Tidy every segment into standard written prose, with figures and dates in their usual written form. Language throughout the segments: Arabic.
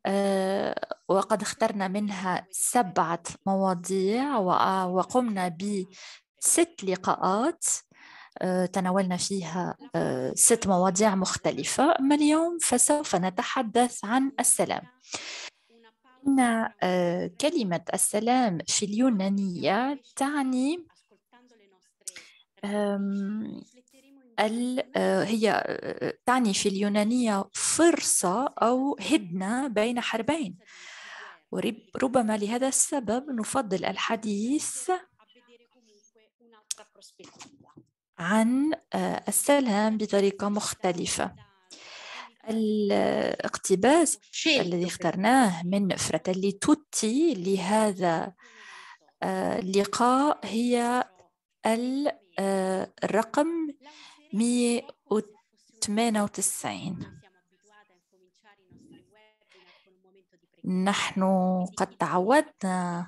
وقد اخترنا منها 7 مواضيع وقمنا ب6 لقاءات تناولنا فيها 6 مواضيع مختلفة. أما اليوم فسوف نتحدث عن السلام. إن كلمة السلام في اليونانية تعني هي تعني في اليونانية فرصة أو هدنة بين حربين، وربما لهذا السبب نفضل الحديث عن السلام بطريقة مختلفة. الاقتباس الذي اخترناه من فراتيلي توتي لهذا اللقاء هي الرقم 198. نحن قد تعودنا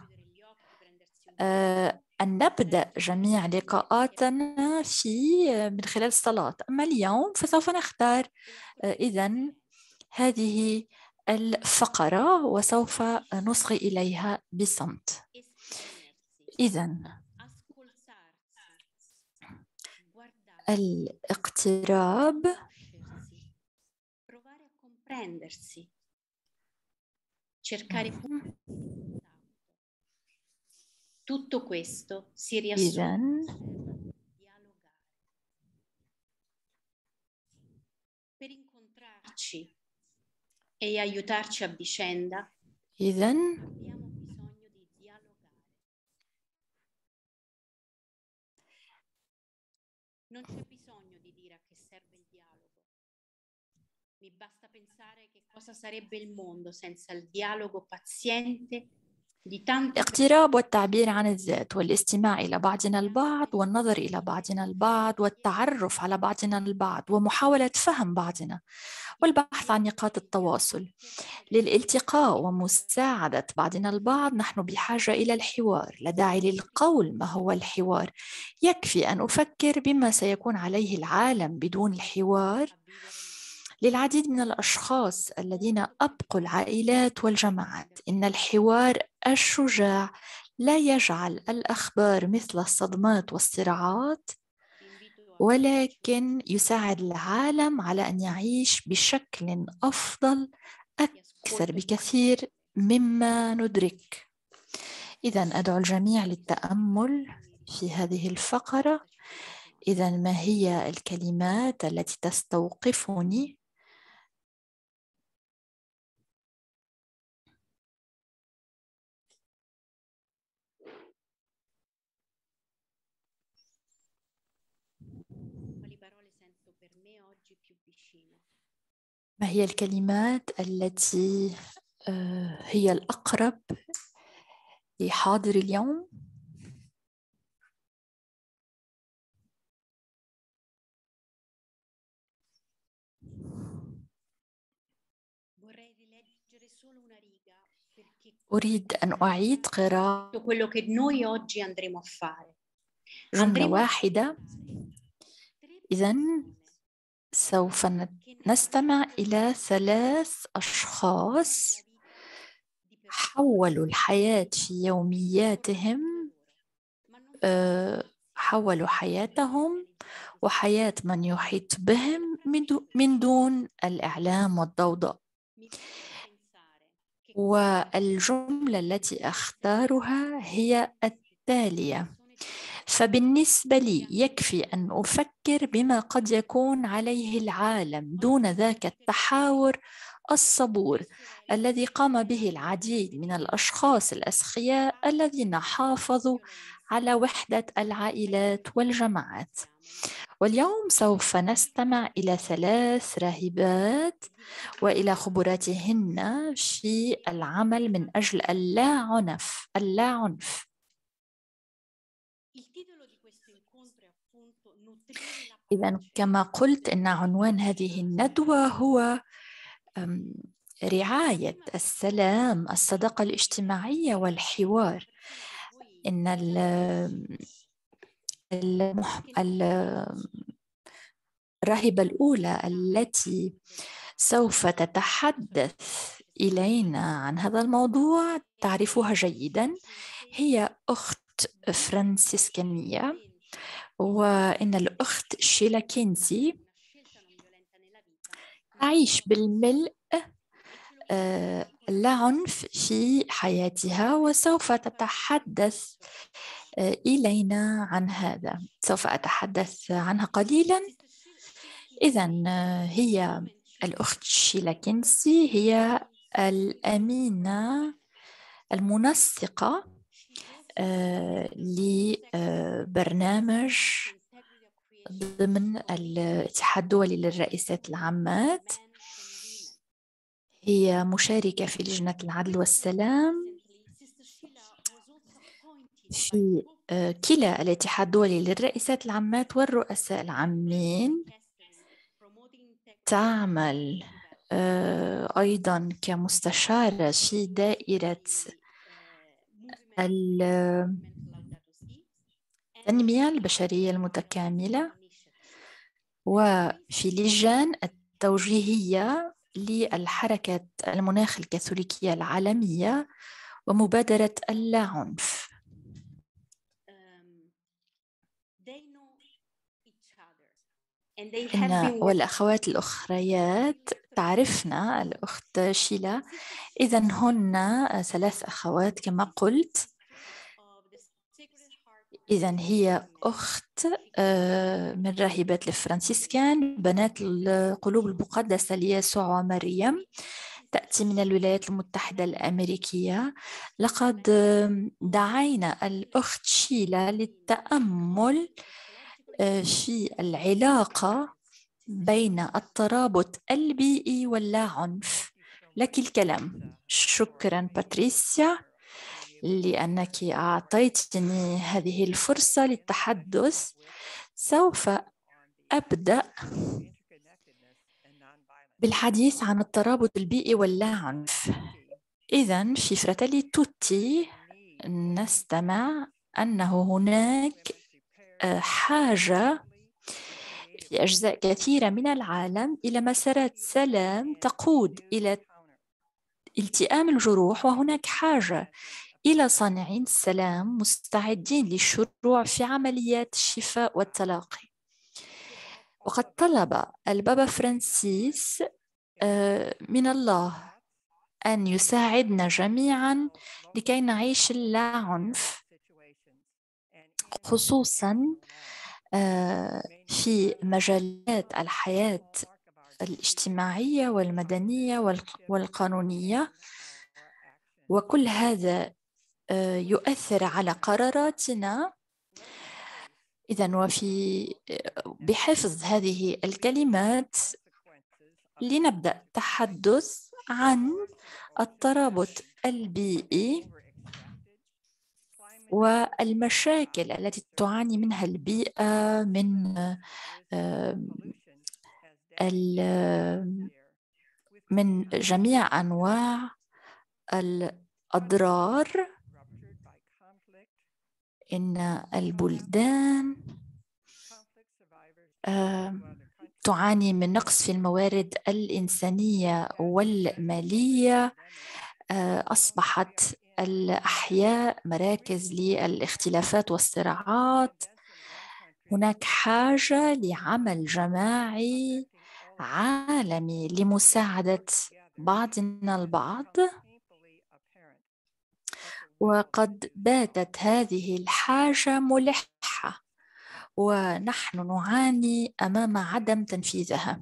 أن نبدأ جميع لقاءاتنا من خلال الصلاة، أما اليوم فسوف نختار إذن هذه الفقرة وسوف نصغي إليها بصمت. إذن الاقتراب إذن إذن Non c'è bisogno di dire a che serve il dialogo. Mi basta pensare che cosa sarebbe il mondo senza il dialogo paziente di tante الاقتراب والتعبير عن الذات والاستماع إلى بعضنا البعض والنظر إلى بعضنا البعض والتعرف على بعضنا البعض ومحاولة فهم بعضنا والبحث عن نقاط التواصل. للالتقاء ومساعدة بعضنا البعض نحن بحاجة إلى الحوار. لا داعي للقول ما هو الحوار، يكفي أن أفكر بما سيكون عليه العالم بدون الحوار. للعديد من الأشخاص الذين أبقوا العائلات والجماعات، إن الحوار الشجاع لا يجعل الأخبار مثل الصدمات والصراعات، ولكن يساعد العالم على أن يعيش بشكل أفضل أكثر بكثير مما ندرك. إذن أدعو الجميع للتأمل في هذه الفقرة. إذن ما هي الكلمات التي تستوقفني؟ ما هي الكلمات التي هي الأقرب لحاضر اليوم؟ أريد أن أعيد قراءة جملة واحدة. إذن سوف نستمع إلى 3 أشخاص حولوا الحياة في يومياتهم، حولوا حياتهم وحياة من يحيط بهم من دون الإعلام والضوضاء. والجملة التي أختارها هي التالية: فبالنسبة لي يكفي أن أفكر بما قد يكون عليه العالم دون ذاك التحاور الصبور الذي قام به العديد من الأشخاص الأسخياء الذين حافظوا على وحدة العائلات والجماعات. واليوم سوف نستمع إلى 3 راهبات وإلى خبراتهن في العمل من أجل اللاعنف. إذن كما قلت إن عنوان هذه الندوة هو رعاية السلام، الصداقة الاجتماعية والحوار. إن الراهبة الأولى التي سوف تتحدث إلينا عن هذا الموضوع تعرفها جيدا. هي أخت فرانسيسكانية، وإن الأخت شيلا كينزي تعيش بالملء لا عنف في حياتها، وسوف تتحدث إلينا عن هذا. سوف أتحدث عنها قليلا. إذن هي الأخت شيلا كينزي هي الأمينة المنسقة لبرنامج ضمن الاتحاد الدولي للرئيسات العامات. هي مشاركة في لجنة العدل والسلام في كلا الاتحاد الدولي للرئيسات العامات والرؤساء العامين. تعمل أيضا كمستشارة في دائرة التنمية البشرية المتكاملة، وفي لجان التوجيهية للحركة المناخ الكاثوليكية العالمية ومبادرة اللا عنف. والأخوات الأخريات تعرفنا الأخت شيلا. إذن هن 3 أخوات كما قلت. إذن هي أخت من راهبات الفرنسيسكان، بنات القلوب المقدسة ليسوع ومريم، تأتي من الولايات المتحدة الأمريكية. لقد دعينا الأخت شيلا للتأمل في العلاقة بين الترابط البيئي واللا عنف. لك الكلام. شكرا باتريسيا لأنك أعطيتني هذه الفرصة للتحدث. سوف أبدأ بالحديث عن الترابط البيئي واللا عنف. إذن في فراتيلي توتي نستمع أنه هناك حاجة في أجزاء كثيرة من العالم إلى مسارات سلام تقود إلى التئام الجروح، وهناك حاجة إلى صانعين السلام مستعدين للشروع في عمليات الشفاء والتلاقي. وقد طلب البابا فرانسيس من الله أن يساعدنا جميعا لكي نعيش اللا عنف، خصوصا في مجالات الحياة الاجتماعية والمدنية والقانونية. وكل هذا يؤثر على قراراتنا. إذن بحفظ هذه الكلمات لنبدأ التحدث عن الترابط البيئي والمشاكل التي تعاني منها البيئة من جميع أنواع الأضرار. إن البلدان تعاني من نقص في الموارد الإنسانية والمالية. أصبحت الأحياء مراكز للاختلافات والصراعات. هناك حاجة لعمل جماعي عالمي لمساعدة بعضنا البعض، وقد باتت هذه الحاجة ملحة ونحن نعاني أمام عدم تنفيذها.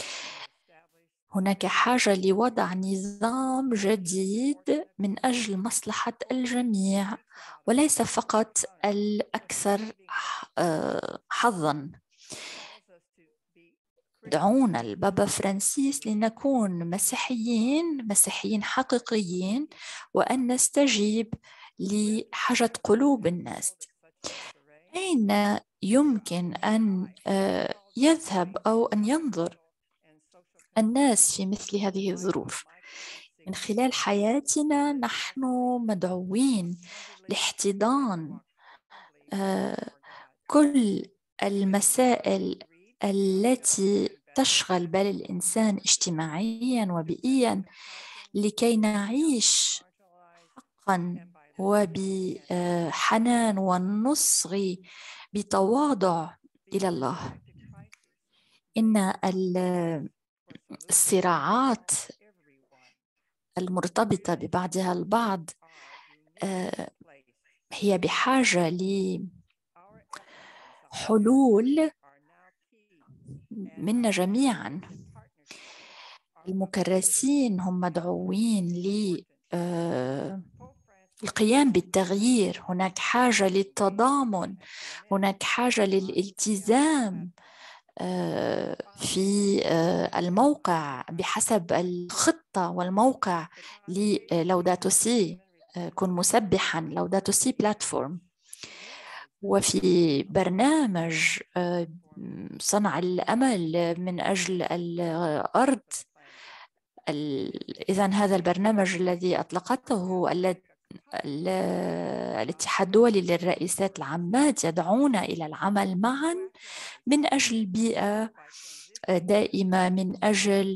هناك حاجة لوضع نظام جديد من أجل مصلحة الجميع وليس فقط الأكثر حظاً. دعونا البابا فرانسيس لنكون مسيحيين حقيقيين، وأن نستجيب لحاجة قلوب الناس. أين يمكن أن يذهب أو أن ينظر الناس في مثل هذه الظروف؟ من خلال حياتنا نحن مدعوين لاحتضان كل المسائل التي تشغل بال الإنسان اجتماعيا وبيئيا، لكي نعيش حقا وبحنان ونصغي بتواضع إلى الله. إن الصراعات المرتبطة ببعضها البعض هي بحاجة لحلول منا جميعا. المكرسين هم مدعوين للقيام بالتغيير. هناك حاجة للتضامن، هناك حاجة للالتزام في الموقع بحسب الخطة والموقع للوداتو سي. كن مسبحا لوداتو سي بلاتفورم. وفي برنامج صنع الأمل من أجل الأرض، إذن هذا البرنامج الذي أطلقته الاتحاد الدولي للرئيسات العامات يدعونا إلى العمل معا من أجل بيئة دائمة، من أجل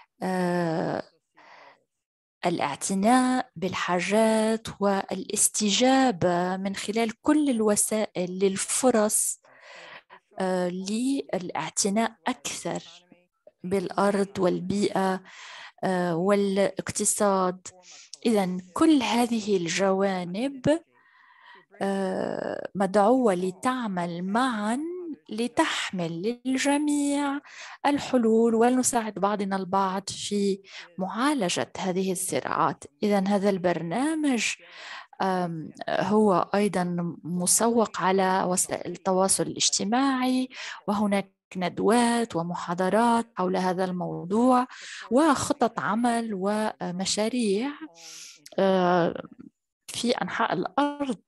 الاعتناء بالحاجات والاستجابة من خلال كل الوسائل للفرص للاعتناء أكثر بالأرض والبيئة والاقتصاد. إذن كل هذه الجوانب مدعوة لتعمل معا لتحمل للجميع الحلول ونساعد بعضنا البعض في معالجة هذه الصراعات. إذن هذا البرنامج هو أيضا مسوق على وسائل التواصل الاجتماعي، وهناك ندوات ومحاضرات حول هذا الموضوع وخطط عمل ومشاريع في أنحاء الأرض.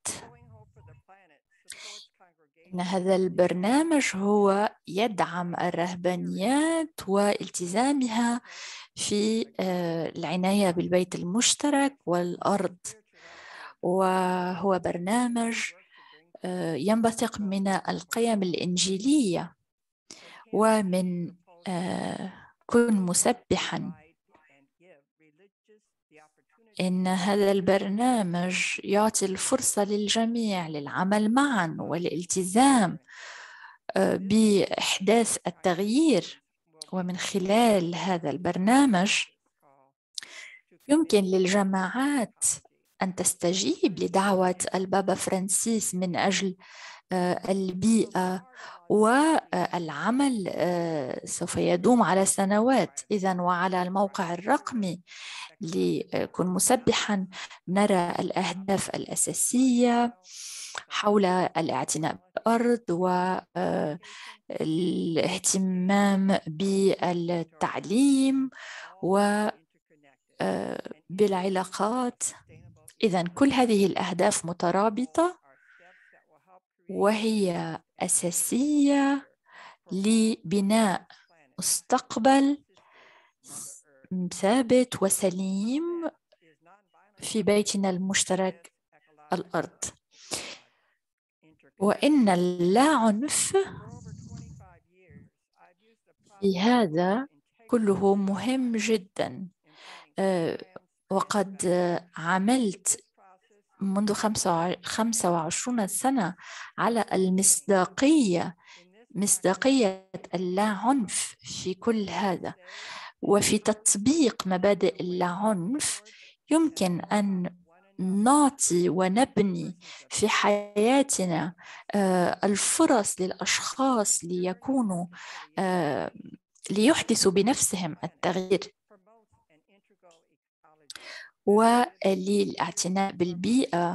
إن هذا البرنامج هو يدعم الرهبانيات والتزامها في العناية بالبيت المشترك والأرض، وهو برنامج ينبثق من القيم الإنجيلية ومن كن مسبحا. إن هذا البرنامج يعطي الفرصة للجميع للعمل معا والالتزام بإحداث التغيير. ومن خلال هذا البرنامج يمكن للجماعات أن تستجيب لدعوة البابا فرانسيس من أجل البيئة، والعمل سوف يدوم على سنوات. إذن وعلى الموقع الرقمي لكن مسبحا نرى الأهداف الأساسية حول الاعتناء بالأرض والاهتمام بالتعليم وبالعلاقات. إذن كل هذه الأهداف مترابطة وهي أساسية لبناء مستقبل ثابت وسليم في بيتنا المشترك الأرض. وإن اللاعنف في هذا كله مهم جدا. وقد عملت منذ 25 سنة على مصداقية اللاعنف في كل هذا، وفي تطبيق مبادئ اللاعنف يمكن أن نعطي ونبني في حياتنا الفرص للأشخاص ليحدثوا بنفسهم التغيير وللاعتناء بالبيئة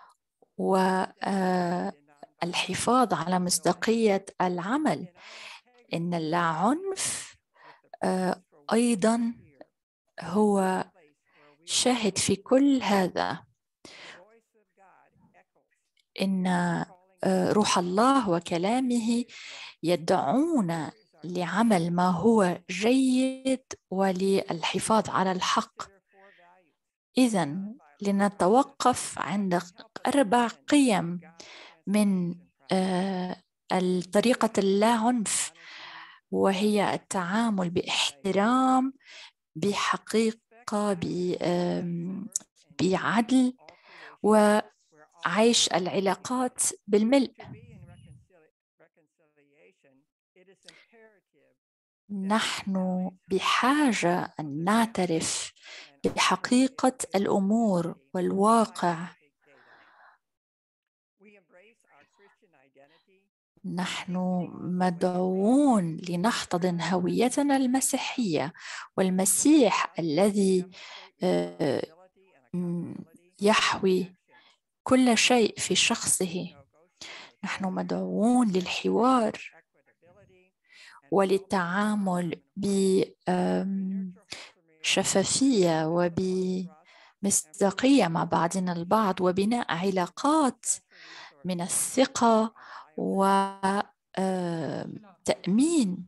والحفاظ على مصداقية العمل. إن اللاعنف أيضا هو شاهد في كل هذا. إن روح الله وكلامه يدعون لعمل ما هو جيد وللحفاظ على الحق. إذن لنتوقف عند 4 قيم من طريقة اللاعنف، وهي التعامل باحترام، بحقيقة، العلاقة بعدل وعيش العلاقات بالملء. نحن بحاجة أن نعترف بحقيقة الأمور والواقع. نحن مدعوون لنحتضن هويتنا المسيحية، والمسيح الذي يحوي كل شيء في شخصه. نحن مدعوون للحوار وللتعامل بشفافية وبمصداقية مع بعضنا البعض، وبناء علاقات من الثقة وتأمين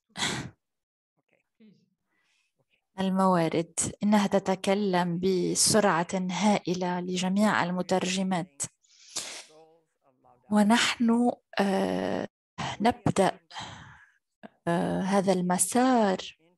الموارد. إنها تتكلم بسرعة هائلة لجميع المترجمات. ونحن نبدأ هذا المسار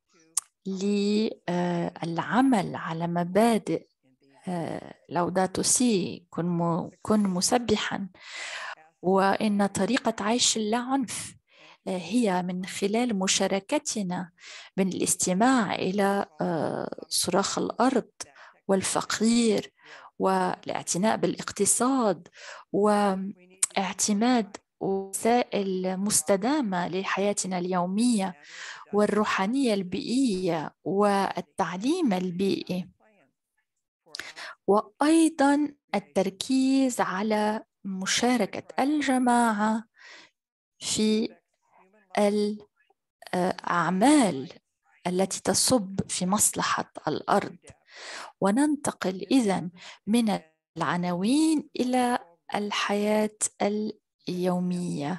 للعمل على مبادئ لوداتو سي، كن مسبحا، وإن طريقة عيش اللاعنف هي من خلال مشاركتنا من الاستماع إلى صراخ الأرض والفقير، والاعتناء بالاقتصاد، واعتماد وسائل مستدامة لحياتنا اليومية، والروحانية البيئية، والتعليم البيئي، وأيضا التركيز على مشاركة الجماعة في الأعمال التي تصب في مصلحة الأرض. وننتقل إذن من العناوين إلى الحياة اليومية.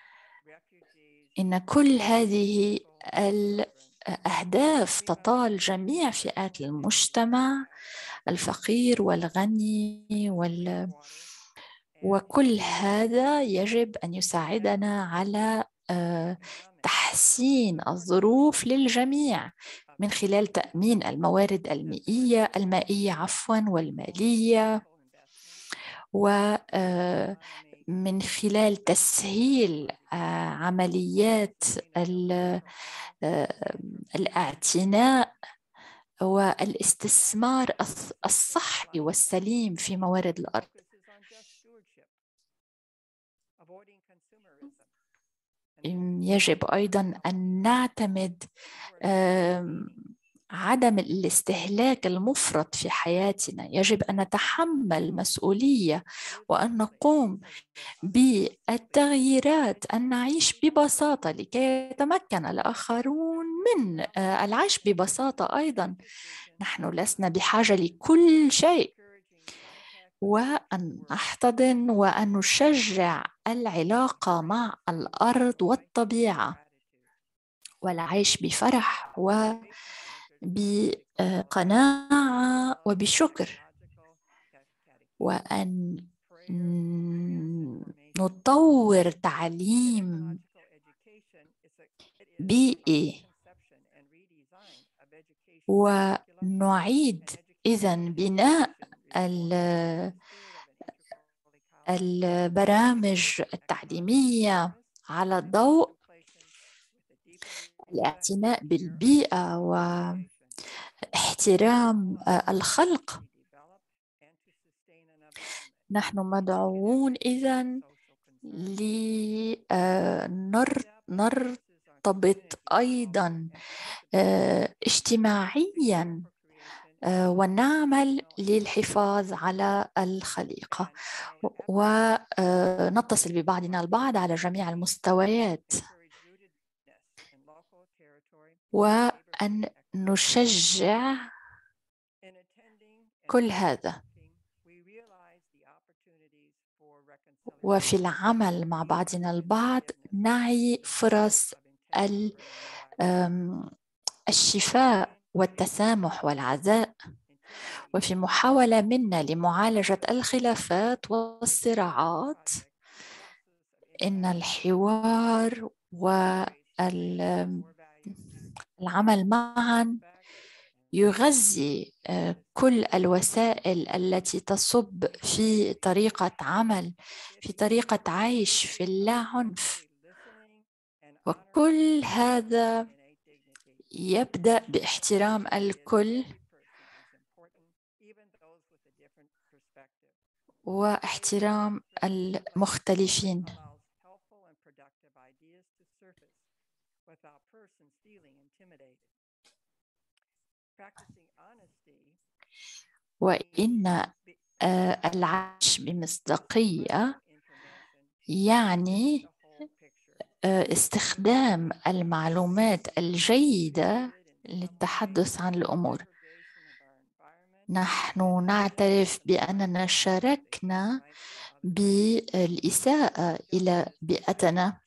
إن كل هذه الأهداف تطال جميع فئات المجتمع، الفقير والغني وكل هذا يجب أن يساعدنا على تحسين الظروف للجميع من خلال تأمين الموارد المائية والمالية، ومن خلال تسهيل عمليات الاعتناء والاستثمار الصحي والسليم في موارد الأرض. يجب أيضاً أن نعتمد عدم الاستهلاك المفرط في حياتنا. يجب أن نتحمل مسؤولية وأن نقوم بالتغييرات، أن نعيش ببساطة لكي يتمكن الآخرون من العيش ببساطة أيضاً. نحن لسنا بحاجة لكل شيء، وأن نحتضن وأن نشجع العلاقة مع الأرض والطبيعة، والعيش بفرح وبقناعة وبشكر، وأن نطور تعليم بيئي، ونعيد إذن بناء البرامج التعليمية على ضوء الاعتناء بالبيئة واحترام الخلق. نحن مدعوون إذن لنرتبط أيضا اجتماعيا ونعمل للحفاظ على الخليقة، ونتصل ببعضنا البعض على جميع المستويات، وأن نشجع كل هذا. وفي العمل مع بعضنا البعض نعي فرص الشفاء والتسامح والعزاء. وفي محاولة منا لمعالجة الخلافات والصراعات، إن الحوار والعمل معا يغذي كل الوسائل التي تصب في طريقة عمل، في طريقة عيش، في اللاعنف. وكل هذا يبدأ باحترام الكل واحترام المختلفين. وإن العيش بمصداقية يعني استخدام المعلومات الجيدة للتحدث عن الأمور. نحن نعترف بأننا شاركنا بالإساءة إلى بيئتنا،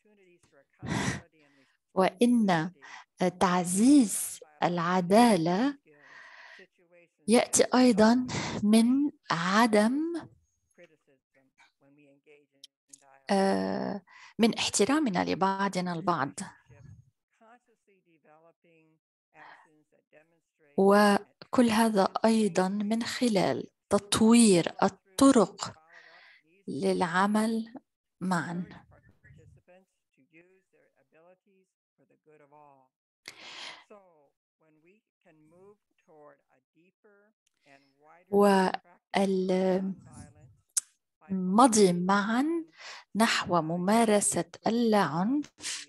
وإن تعزيز العدالة يأتي أيضا من من احترامنا لبعضنا البعض، وكل هذا أيضا من خلال تطوير الطرق للعمل معا. والمضي معا نحو ممارسة العنف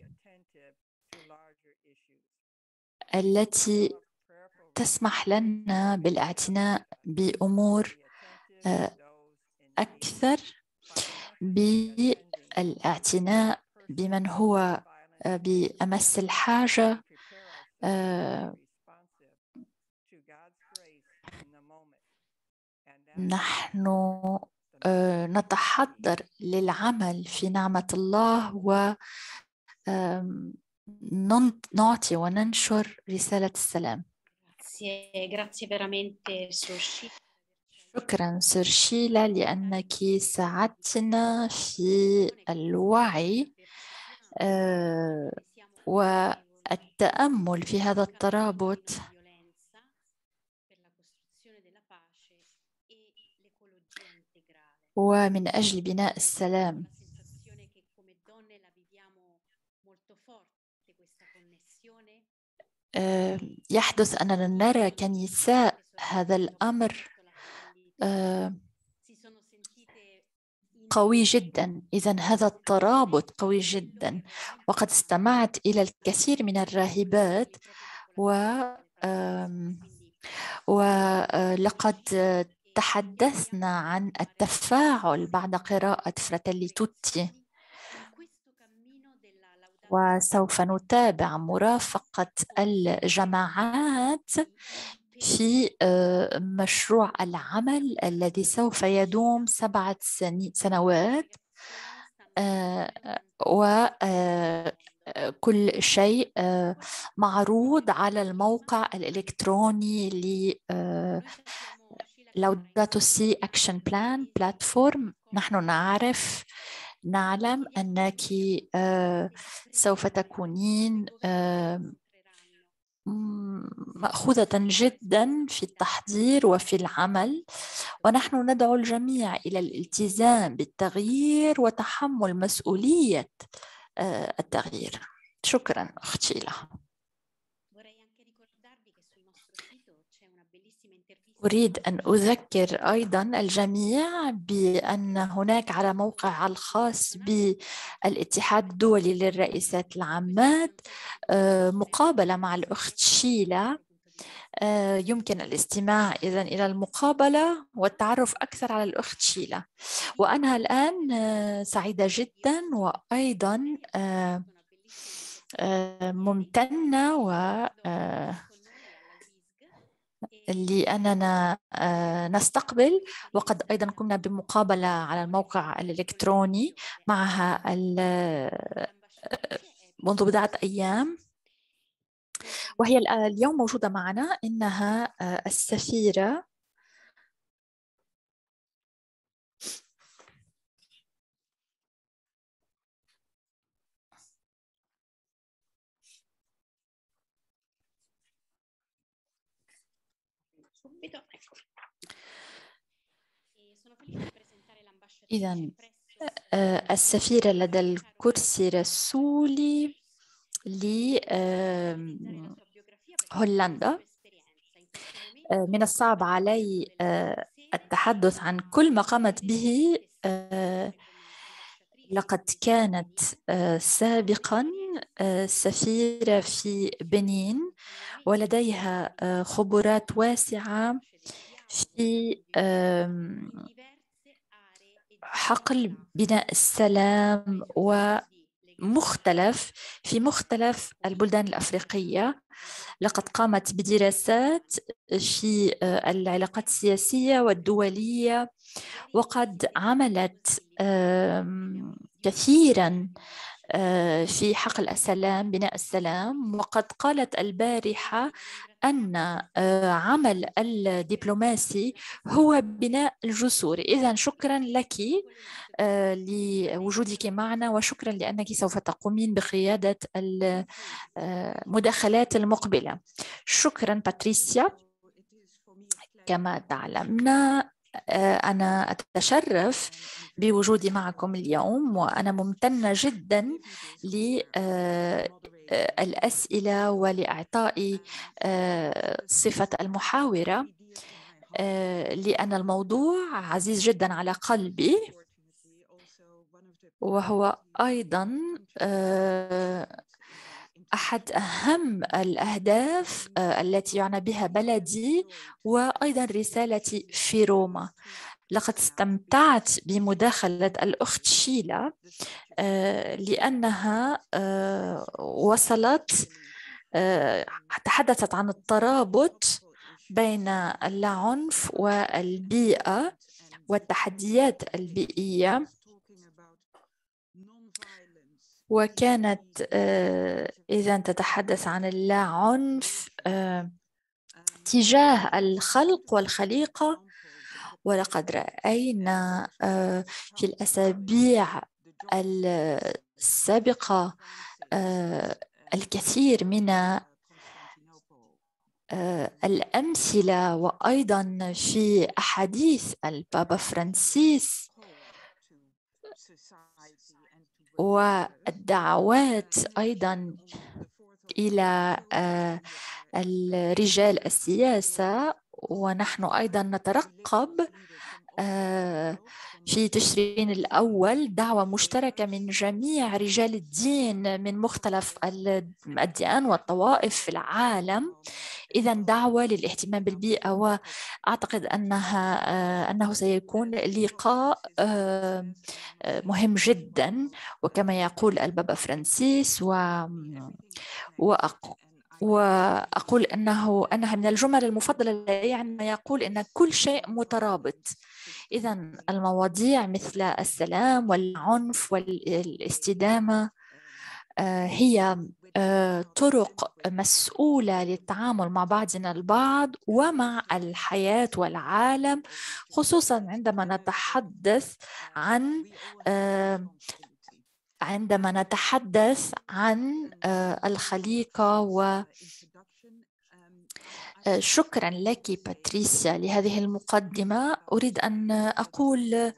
التي تسمح لنا بالاعتناء بأمور أكثر، بالاعتناء بمن هو بأمس الحاجة، نحن نتحضر للعمل في نعمة الله ونعطي وننشر رسالة السلام. Grazie veramente Sorshi. شكرا سرشيلا لأنك ساعدتنا في الوعي والتأمل في هذا الترابط ومن أجل بناء السلام. يحدث أننا نرى كنساء هذا الأمر قوي جدا، إذن هذا الترابط قوي جدا. وقد استمعت إلى الكثير من الراهبات ولقد تحدثنا عن التفاعل بعد قراءة فراتيلي توتي، وسوف نتابع مرافقة الجماعات في مشروع العمل الذي سوف يدوم 7 سنوات، وكل شيء معروض على الموقع الإلكتروني لوداتو سي أكشن بلان بلاتفورم. نحن نعلم أنك سوف تكونين مأخوذة جدا في التحضير وفي العمل، ونحن ندعو الجميع إلى الالتزام بالتغيير وتحمل مسؤولية التغيير. شكرا أختي لها. أريد أن أذكر أيضا الجميع بأن هناك على موقع الخاص بالاتحاد الدولي للرئيسات العامات مقابلة مع الأخت شيلا. يمكن الاستماع إذن إلى المقابلة والتعرف أكثر على الأخت شيلا. وأنا الآن سعيدة جدا وأيضا ممتنة لأننا نستقبل، وقد أيضا قمنا بمقابلة على الموقع الإلكتروني معها منذ بضعة أيام، وهي اليوم موجودة معنا. إنها السفيرة إذا السفيرة لدى الكرسي الرسولي لهولندا، من الصعب علي التحدث عن كل ما قامت به. لقد كانت سابقا سفيرة في بنين، ولديها خبرات واسعة في حقل بناء السلام في مختلف البلدان الأفريقية. لقد قامت بدراسات في العلاقات السياسية والدولية، وقد عملت كثيراً في حقل السلام، بناء السلام. وقد قالت البارحة أن عمل الدبلوماسي هو بناء الجسور. إذن شكراً لك لوجودك معنا، وشكراً لأنك سوف تقومين بقيادة المداخلات المقبلة. شكراً باتريسيا. كما تعلمنا أنا أتشرف بوجودي معكم اليوم، وأنا ممتنة جدا للأسئلة ولإعطائي صفة المحاورة، لأن الموضوع عزيز جدا على قلبي، وهو أيضا أحد أهم الأهداف التي يعنى بها بلدي، وأيضا رسالتي في روما. لقد استمتعت بمداخلة الأخت شيلا لأنها تحدثت عن الترابط بين اللاعنف والبيئة والتحديات البيئية، وكانت إذا تتحدث عن اللاعنف تجاه الخلق والخليقة. ولقد رأينا في الأسابيع السابقة الكثير من الأمثلة، وأيضا في أحاديث البابا فرانسيس والدعوات أيضا إلى الرجال السياسة. ونحن أيضا نترقب في تشرين الأول دعوة مشتركة من جميع رجال الدين من مختلف الأديان والطوائف في العالم، إذا دعوة للاهتمام بالبيئة. وأعتقد أنه سيكون لقاء مهم جدا، وكما يقول البابا فرانسيس وأقول أنها من الجمل المفضلة لدي عندما يقول أن كل شيء مترابط. إذن المواضيع مثل السلام والعنف والاستدامة هي طرق مسؤولة للتعامل مع بعضنا البعض ومع الحياة والعالم، خصوصا عندما نتحدث عن الخليقة. شكرا لك باتريسيا لهذه المقدمة. أريد أن أقول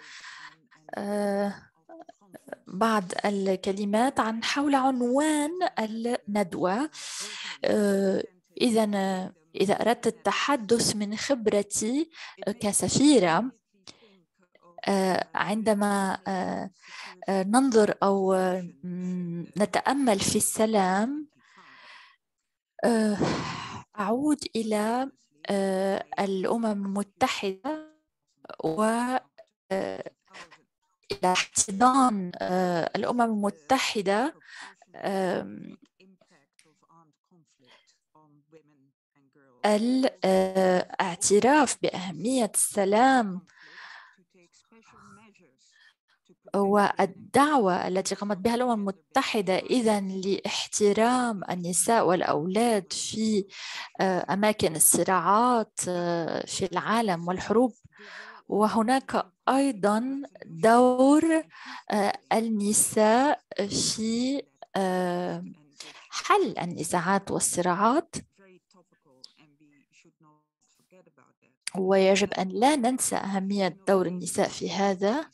بعض الكلمات حول عنوان الندوة. إذا أردت التحدث من خبرتي كسفيرة، عندما ننظر أو نتأمل في السلام، أعود إلى الأمم المتحدة وإلى احتضان الأمم المتحدة الاعتراف بأهمية السلام والدعوة التي قامت بها الأمم المتحدة إذن لاحترام النساء والأولاد في أماكن الصراعات في العالم والحروب. وهناك أيضا دور النساء في حل النزاعات والصراعات. ويجب أن لا ننسى أهمية دور النساء في هذا.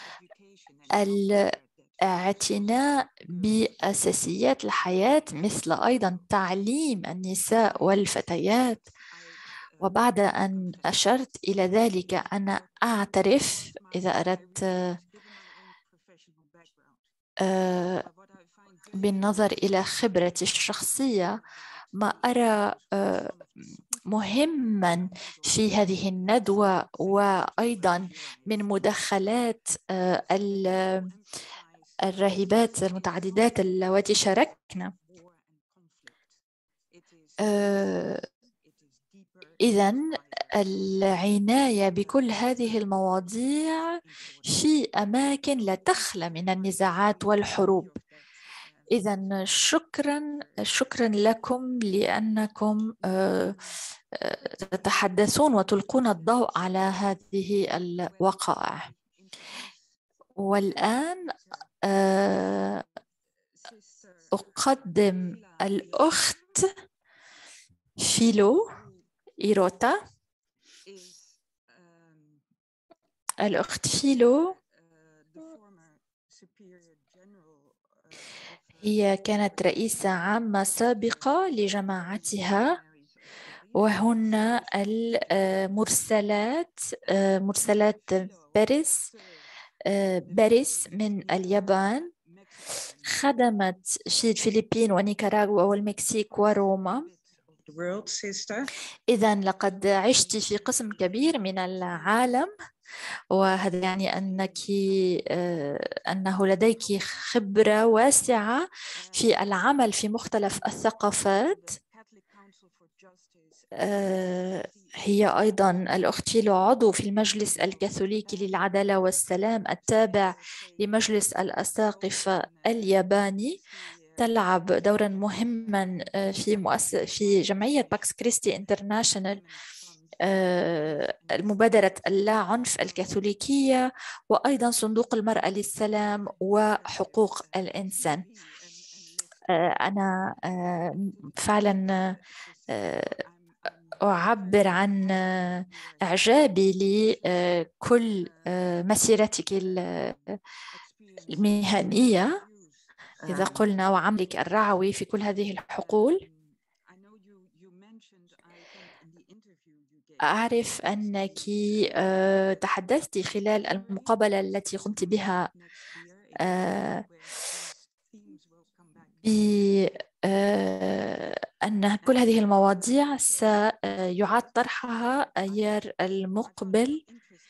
الاعتناء بأساسيات الحياة مثل أيضا تعليم النساء والفتيات. وبعد أن أشرت إلى ذلك أنا أعترف إذا أردت بالنظر إلى خبرتي الشخصية ما أرى مهما في هذه الندوة وأيضا من مداخلات الراهبات المتعددات اللواتي شاركنا، إذن العناية بكل هذه المواضيع في أماكن لا تخلى من النزاعات والحروب. إذن شكرا لكم لأنكم تتحدثون وتلقون الضوء على هذه الوقائع. والآن أقدم الأخت فيلو إيروتا. الأخت فيلو هي كانت رئيسة عامة سابقة لجماعتها، وهن مرسلات باريس من اليابان. خدمت في الفلبين ونيكاراغوا والمكسيك وروما. إذن لقد عشت في قسم كبير من العالم، وهذا يعني أنه لديك خبرة واسعة في العمل في مختلف الثقافات. هي أيضا الأخت فيلو عضو في المجلس الكاثوليكي للعدالة والسلام التابع لمجلس الأساقفة الياباني. تلعب دورا مهما في جمعية باكس كريستي انترناشونال، المبادرة اللا عنف الكاثوليكية، وأيضا صندوق المرأة للسلام وحقوق الإنسان. أنا فعلا أعبر عن إعجابي لكل مسيرتك المهنية إذا قلنا وعملك الرعوي في كل هذه الحقول. أعرف أنك تحدثت خلال المقابلة التي قمت بها أن كل هذه المواضيع سيعاد طرحها أيار المقبل،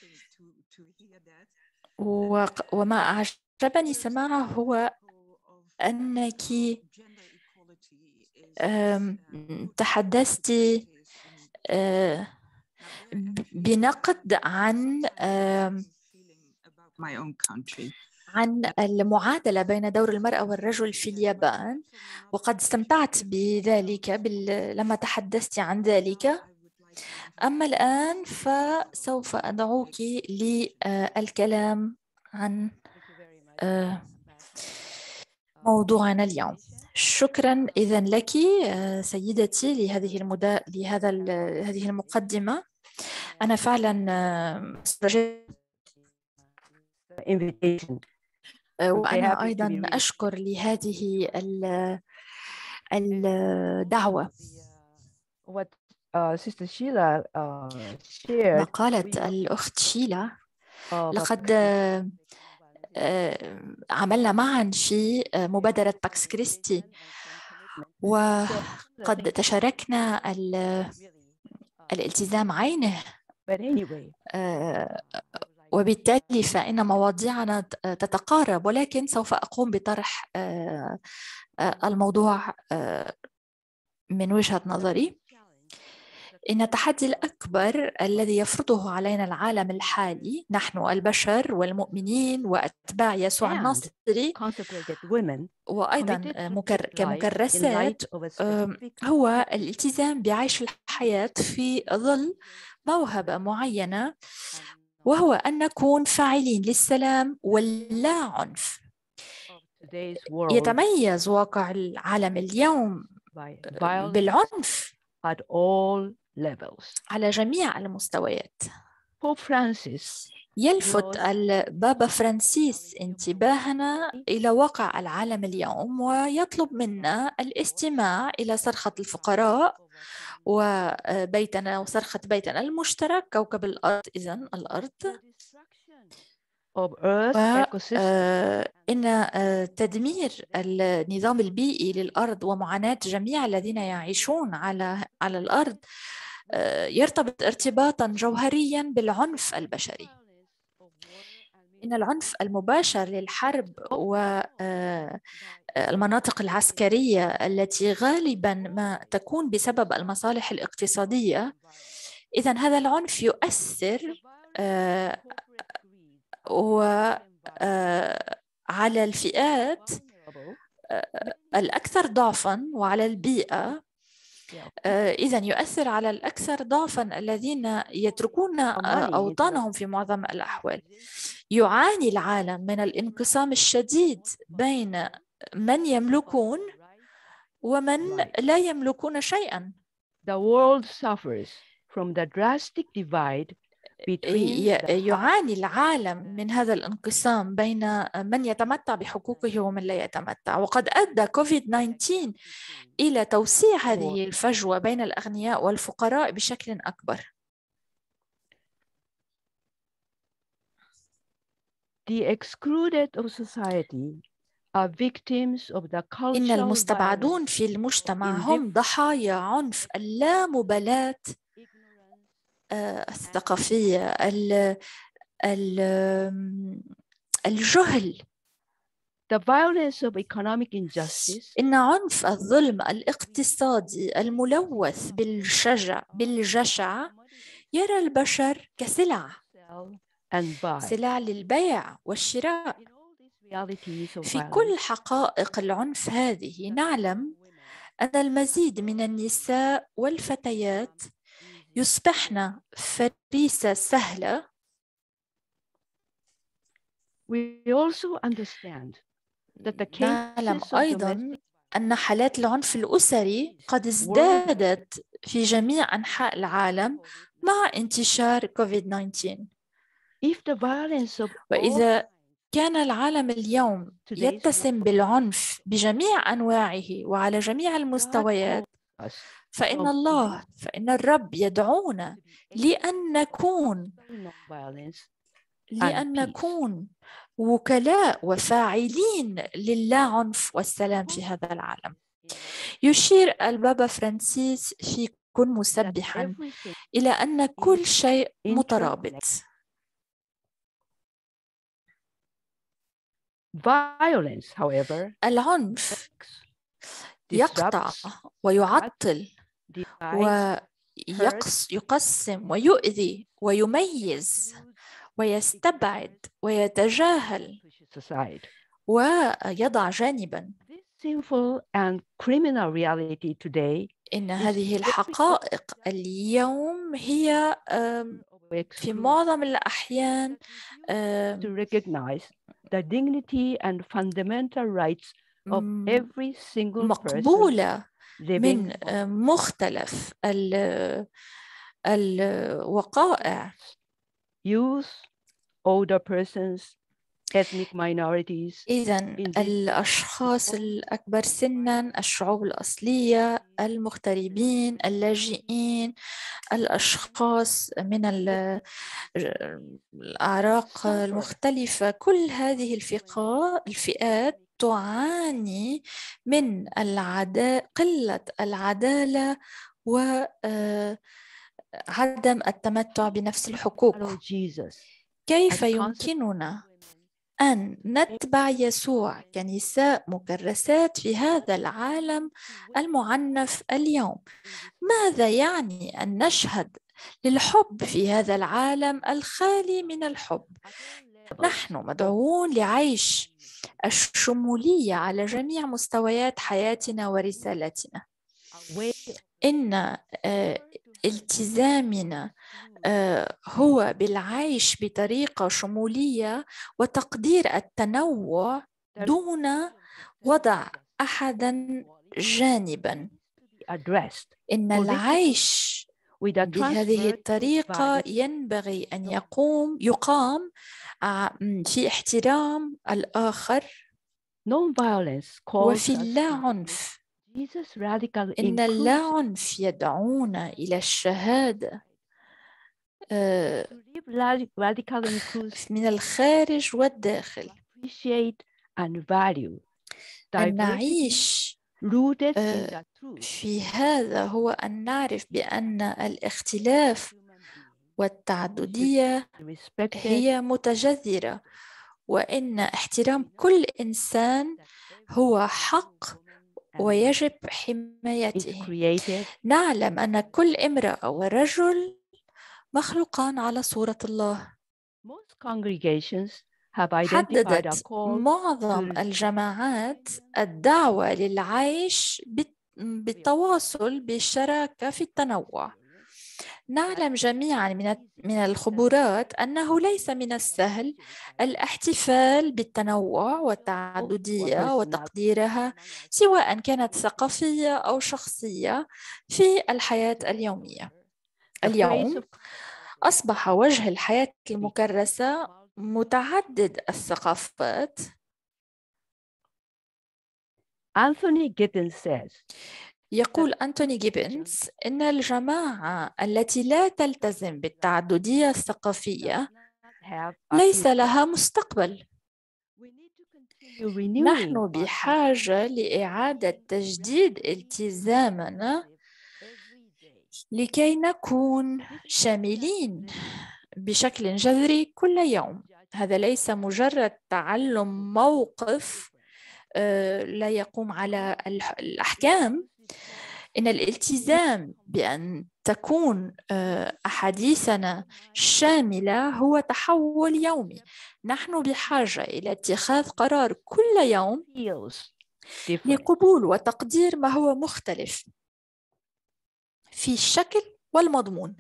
وما أعجبني سماعه هو أنك تحدثت بنقد عن المعادلة بين دور المرأة والرجل في اليابان، وقد استمتعت بذلك لما تحدثت عن ذلك. أما الآن فسوف أدعوك للكلام عن موضوعنا اليوم. شكرا إذن لك سيدتي هذه المقدمة. أنا فعلا وأنا أيضا أشكر لهذه الدعوة. ما قالت الأخت شيلا، لقد عملنا معا في مبادرة باكس كريستي، وقد تشاركنا الالتزام عينه، وبالتالي فإن مواضيعنا تتقارب، ولكن سوف أقوم بطرح الموضوع من وجهة نظري. إن التحدي الأكبر الذي يفرضه علينا العالم الحالي، نحن البشر والمؤمنين وأتباع يسوع الناصري وأيضا كمكرسات، هو الالتزام بعيش الحياة في ظل موهبة معينة، وهو أن نكون فاعلين للسلام واللا عنف. يتميز واقع العالم اليوم بالعنف levels. على جميع المستويات. Pope Francis يلفت البابا فرانسيس انتباهنا إلى واقع العالم اليوم، ويطلب منا الاستماع إلى صرخة الفقراء وبيتنا وصرخة بيتنا المشترك كوكب الأرض، إذن الأرض، وإن تدمير النظام البيئي للأرض ومعاناة جميع الذين يعيشون على الأرض يرتبط ارتباطا جوهريا بالعنف البشري. إن العنف المباشر للحرب والمناطق العسكرية التي غالبا ما تكون بسبب المصالح الاقتصادية، إذن هذا العنف يؤثر على الفئات الأكثر ضعفاً وعلى البيئة. إذن يؤثر على الأكثر ضعفاً الذين يتركون أوطانهم في معظم الأحوال. يعاني العالم من الانقسام الشديد بين من يملكون ومن لا يملكون شيئاً. The world suffers from the drastic divide يعاني العالم من هذا الانقسام بين من يتمتع بحقوقه ومن لا يتمتع، وقد أدى كوفيد-19 إلى توسيع هذه الفجوة بين الأغنياء والفقراء بشكل أكبر. The excluded of society are victims of the cultural إن المستبعدون في المجتمع هم ضحايا عنف اللامبالاة الثقافية، الجهل. The violence of economic injustice. إن عنف الظلم الاقتصادي الملوث بالجشع يرى البشر كسلع، سلع للبيع والشراء. في كل حقائق العنف هذه نعلم أن المزيد من النساء والفتيات يصبحن فريسة سهلة. نعلم أيضاً أن حالات العنف الأسري قد ازدادت في جميع أنحاء العالم مع انتشار كوفيد-19. وإذا كان العالم اليوم يتسم بالعنف بجميع أنواعه وعلى جميع المستويات، فإن الرب يدعونا لأن نكون وكلاء وفاعلين للا عنف والسلام في هذا العالم. يشير البابا فرانسيس في كن مسبحا إلى أن كل شيء مترابط. العنف يقطع ويعطل ويقسم ويؤذي ويميز ويستبعد ويتجاهل ويضع جانبا. إن هذه الحقائق اليوم هي في معظم الأحيان مقبولة من مختلف الوقائع. Youth, older persons, ethnic minorities. إذن الأشخاص الأكبر سناً، الشعوب الأصلية، المغتربين، اللاجئين، الأشخاص من الأعراق المختلفة، كل هذه الفئات تعاني من قلة العدالة وعدم التمتع بنفس الحقوق. كيف يمكننا أن نتبع يسوع كنساء مكرسات في هذا العالم المعنف اليوم؟ ماذا يعني أن نشهد للحب في هذا العالم الخالي من الحب؟ نحن مدعوون لعيش الشمولية على جميع مستويات حياتنا ورسالتنا. إن التزامنا هو بالعيش بطريقة شمولية وتقدير التنوع دون وضع أحدا جانبا. إن العيش بهذه الطريقة ينبغي أن يقام في احترام الآخر وفي اللاعنف. إن اللاعنف يدعونا إلى الشهادة من الخارج والداخل، أن نعيش في هذا هو أن نعرف بأن الاختلاف والتعددية هي متجذرة، وإن احترام كل إنسان هو حق ويجب حمايته. نعلم أن كل امرأة ورجل مخلوقان على صورة الله. حددت معظم الجماعات الدعوة للعيش بالتواصل بالشراكة في التنوع. نعلم جميعا من الخبرات أنه ليس من السهل الاحتفال بالتنوع والتعددية وتقديرها، سواء كانت ثقافية أو شخصية، في الحياة اليومية. اليوم أصبح وجه الحياة المكرسة متعدد الثقافات. يقول أنتوني جيبنز إن الجماعة التي لا تلتزم بالتعددية الثقافية ليس لها مستقبل. نحن بحاجة لإعادة تجديد التزامنا لكي نكون شاملين بشكل جذري كل يوم. هذا ليس مجرد تعلم موقف لا يقوم على الأحكام. إن الالتزام بأن تكون أحاديثنا شاملة هو تحول يومي. نحن بحاجة إلى اتخاذ قرار كل يوم لقبول وتقدير ما هو مختلف في الشكل والمضمون.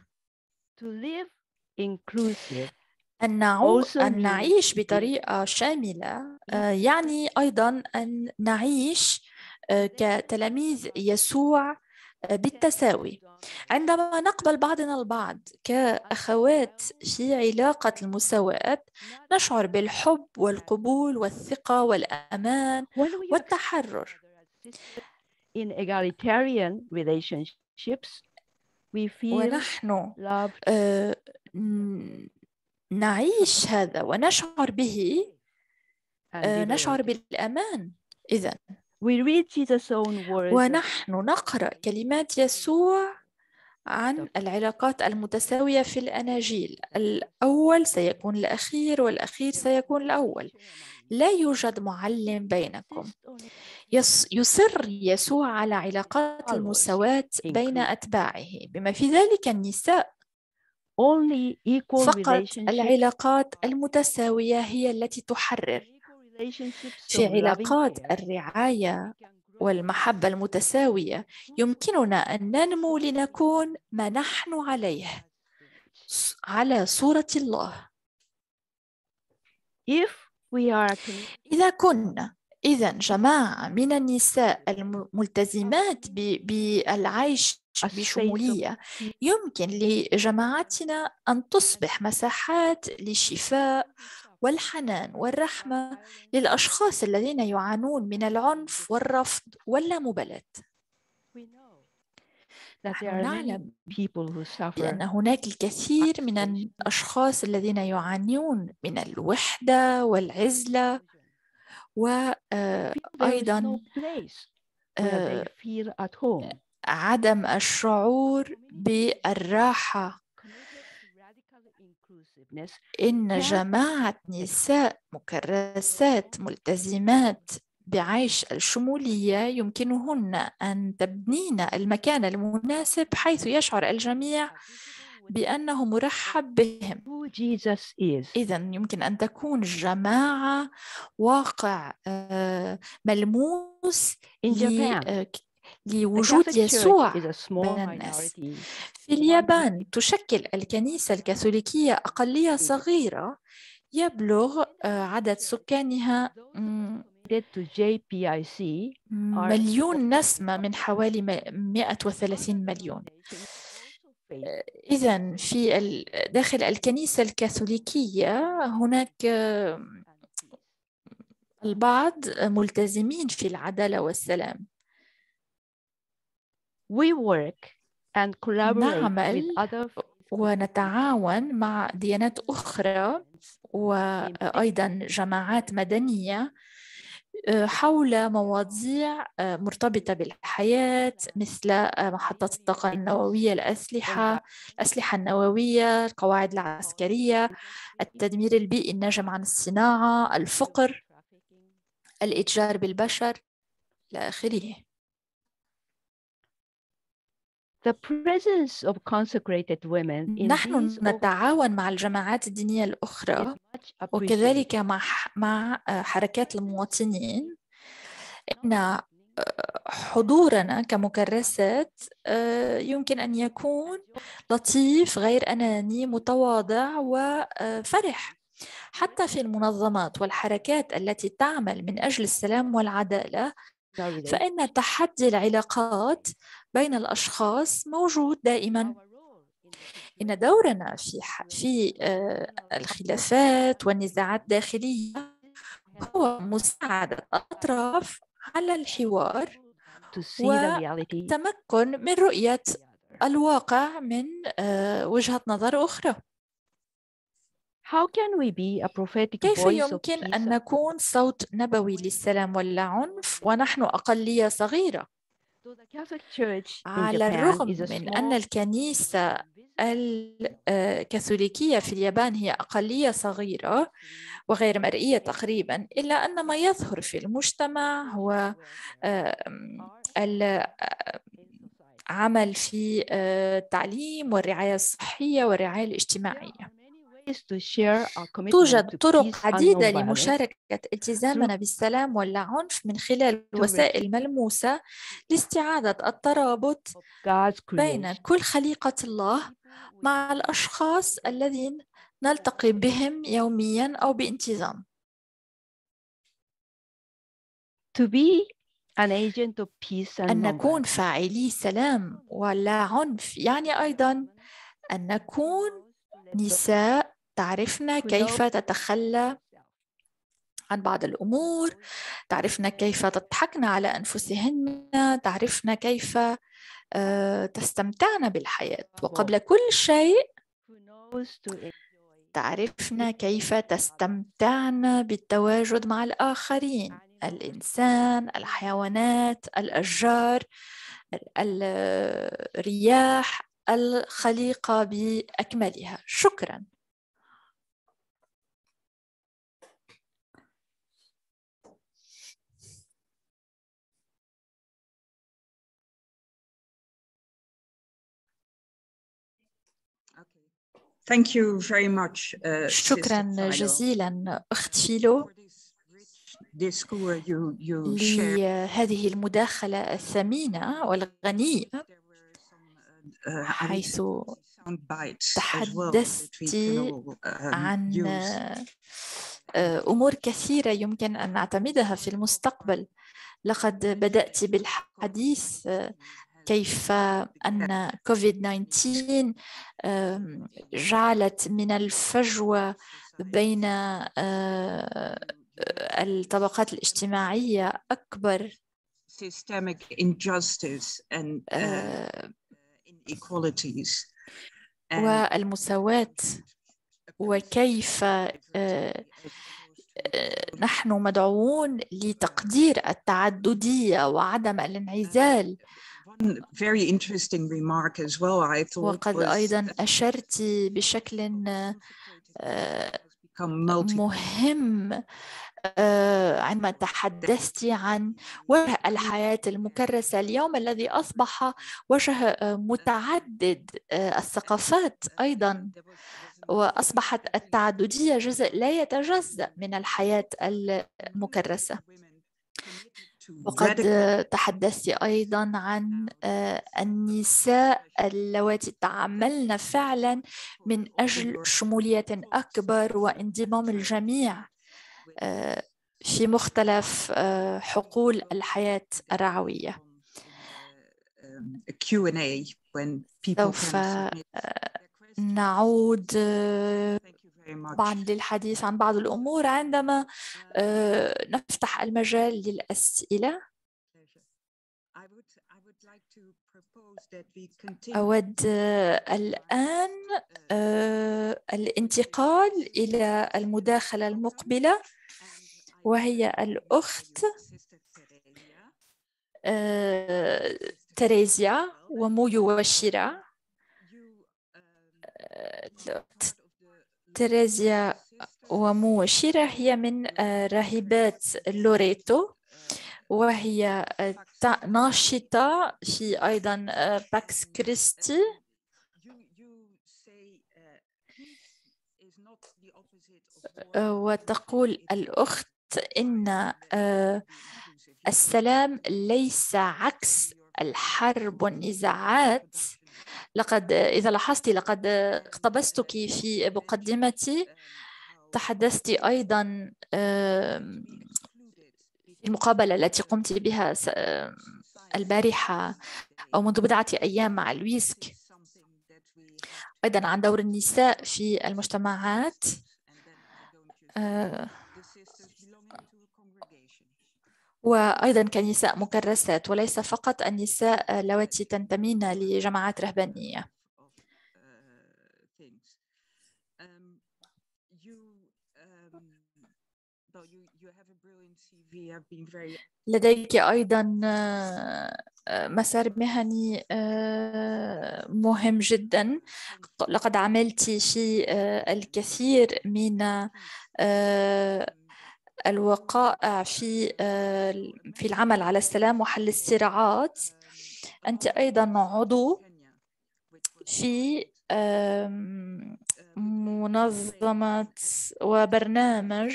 أن نعيش بطريقة شاملة يعني أيضا أن نعيش كتلاميذ يسوع بالتساوي. عندما نقبل بعضنا البعض كأخوات في علاقة المساواة، نشعر بالحب والقبول والثقة والأمان والتحرر. ونحن نعيش هذا ونشعر به، نشعر بالأمان. إذن ونحن نقرأ كلمات يسوع عن العلاقات المتساوية في الأناجيل. الأول سيكون الأخير والأخير سيكون الأول. لا يوجد معلم بينكم. يصر يسوع على علاقات المساواة بين أتباعه، بما في ذلك النساء. فقط العلاقات المتساوية هي التي تحرر. في علاقات الرعاية والمحبة المتساوية يمكننا أن ننمو لنكون ما نحن عليه، على صورة الله. إذا كنا جماعة من النساء الملتزمات بالعيش بشمولية، يمكن لجماعتنا أن تصبح مساحات للشفاء والحنان والرحمة للأشخاص الذين يعانون من العنف والرفض واللامبالاة. نحن نعلم بأن هناك الكثير من الأشخاص الذين يعانون من الوحدة والعزلة، وأيضا عدم الشعور بالراحة. إن جماعة نساء مكرسات ملتزمات بعيش الشمولية يمكنهن أن تبنين المكان المناسب حيث يشعر الجميع بأنه مرحب بهم. إذن يمكن أن تكون الجماعة واقع ملموس لوجود يسوع بين الناس. في اليابان تشكل الكنيسة الكاثوليكية أقلية صغيرة يبلغ عدد سكانها 1,000,000 نسمة من حوالي 130 مليون. إذن داخل الكنيسة الكاثوليكية هناك البعض ملتزمين في العدالة والسلام. We work and collaborate نعمل with other ونتعاون مع ديانات أخرى وأيضا جماعات مدنية حول مواضيع مرتبطة بالحياة، مثل محطات الطاقة النووية، الأسلحة النووية، القواعد العسكرية، التدمير البيئي الناجم عن الصناعة، الفقر، الإتجار بالبشر إلى آخره. The presence of consecrated women in نحن these نتعاون مع الجماعات الدينية الأخرى وكذلك مع حركات المواطنين. إن حضورنا كمكرسات يمكن أن يكون لطيف، غير أناني، متواضع وفرح. حتى في المنظمات والحركات التي تعمل من أجل السلام والعدالة، فإن تحدي العلاقات بين الأشخاص موجود دائما. إن دورنا في الخلافات والنزاعات الداخلية هو مساعدة الأطراف على الحوار والتمكن من رؤية الواقع من وجهة نظر أخرى. كيف يمكن أن نكون صوت نبوي للسلام واللا عنف ونحن أقلية صغيرة؟ على الرغم من أن الكنيسة الكاثوليكية في اليابان هي أقلية صغيرة وغير مرئية تقريبا، إلا أن ما يظهر في المجتمع هو العمل في التعليم والرعاية الصحية والرعاية الاجتماعية. توجد طرق عديدة لمشاركة التزامنا بالسلام واللا عنف من خلال وسائل ملموسة لاستعادة الترابط بين كل خليقة الله مع الأشخاص الذين نلتقي بهم يوميا أو بانتظام. أن نكون فاعلي سلام ولا عنف يعني أيضا أن نكون نساء تعرفن كيف تتخلى عن بعض الأمور، تعرفن كيف تضحكن على أنفسهن، تعرفن كيف تستمتعن بالحياة، وقبل كل شيء تعرفن كيف تستمتعن بالتواجد مع الآخرين، الإنسان، الحيوانات، الأشجار، الرياح، الخليقة بأكملها. شكراً. Thank you very much, شكراً جزيلاً أخت فيلو لهذه المداخلة الثمينة والغنية، حيث تحدثت عن أمور كثيرة يمكن أن نعتمدها في المستقبل. لقد بدأت بالحديث كيف أن كوفيد-19 جعلت من الفجوة بين الطبقات الاجتماعية أكبر، systemic injustice and inequalities والمساواة، وكيف نحن مدعوون لتقدير التعددية وعدم الانعزال. Very interesting remark as well, I thought, وقد أيضا أشرت بشكل مهم عندما تحدثت عن وجه الحياة المكرسة اليوم الذي أصبح وجه متعدد الثقافات أيضا، وأصبحت التعددية جزء لا يتجزأ من الحياة المكرسة. وقد تحدثت أيضا عن النساء اللواتي تعملن فعلا من أجل شمولية أكبر وانضمام الجميع في مختلف حقول الحياة الرعوية. Q&A when people سوف can submit their questions. نعود Thank you very much. بعد للحديث عن بعض الأمور عندما نفتح المجال للأسئلة. I would like to propose that we continue. أود الآن الانتقال إلى المداخلة المقبلة، وهي الأخت تريزيا ومويو. تريزيا وموشيرة هي من راهبات لوريتو، وهي ناشطة في أيضا باكس كريستي. وتقول الأخت إن السلام ليس عكس الحرب والنزاعات. إذا لاحظت لقد اقتبستك في مقدمتي، تحدثت أيضا في المقابلة التي قمت بها البارحة أو منذ بضعة أيام مع الويسك أيضا عن دور النساء في المجتمعات، وأيضا كنساء مكرسات، وليس فقط النساء اللواتي تنتمين لجماعات رهبانية. لديك أيضا مسار مهني مهم جدا. لقد عملت في الكثير من الوقائع في العمل على السلام وحل الصراعات. أنت أيضا عضو في منظمة وبرنامج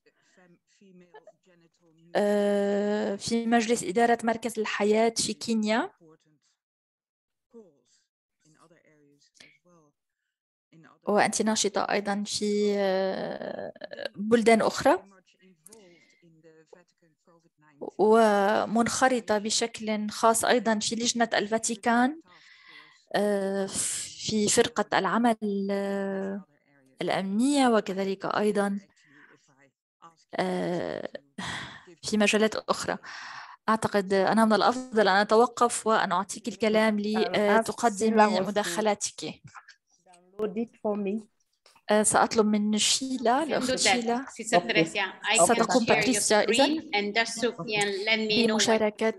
في مجلس إدارة مركز الحياة في كينيا، وأنت ناشطة أيضا في بلدان أخرى، ومنخرطة بشكل خاص أيضا في لجنة الفاتيكان في فرقة العمل الأمنية، وكذلك أيضا في مجالات أخرى. أعتقد أنا من الأفضل أن أتوقف وأن أعطيك الكلام لتقدمي مداخلاتك. سأطلب من شيلا، الأخت شيلا، ستقوم باتريسيا بمشاركة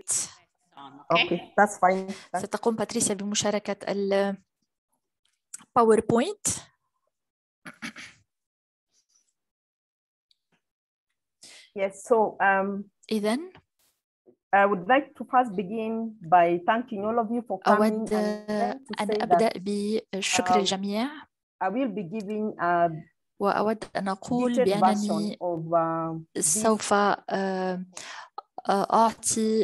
ستقوم باتريسيا بمشاركة الباوربوينت. Yes, so إذن I would like to first begin by thanking all of you for coming. أود أن أبدأ بشكر الجميع. I will be giving a وأود أن أقول بأنني سوف أعطي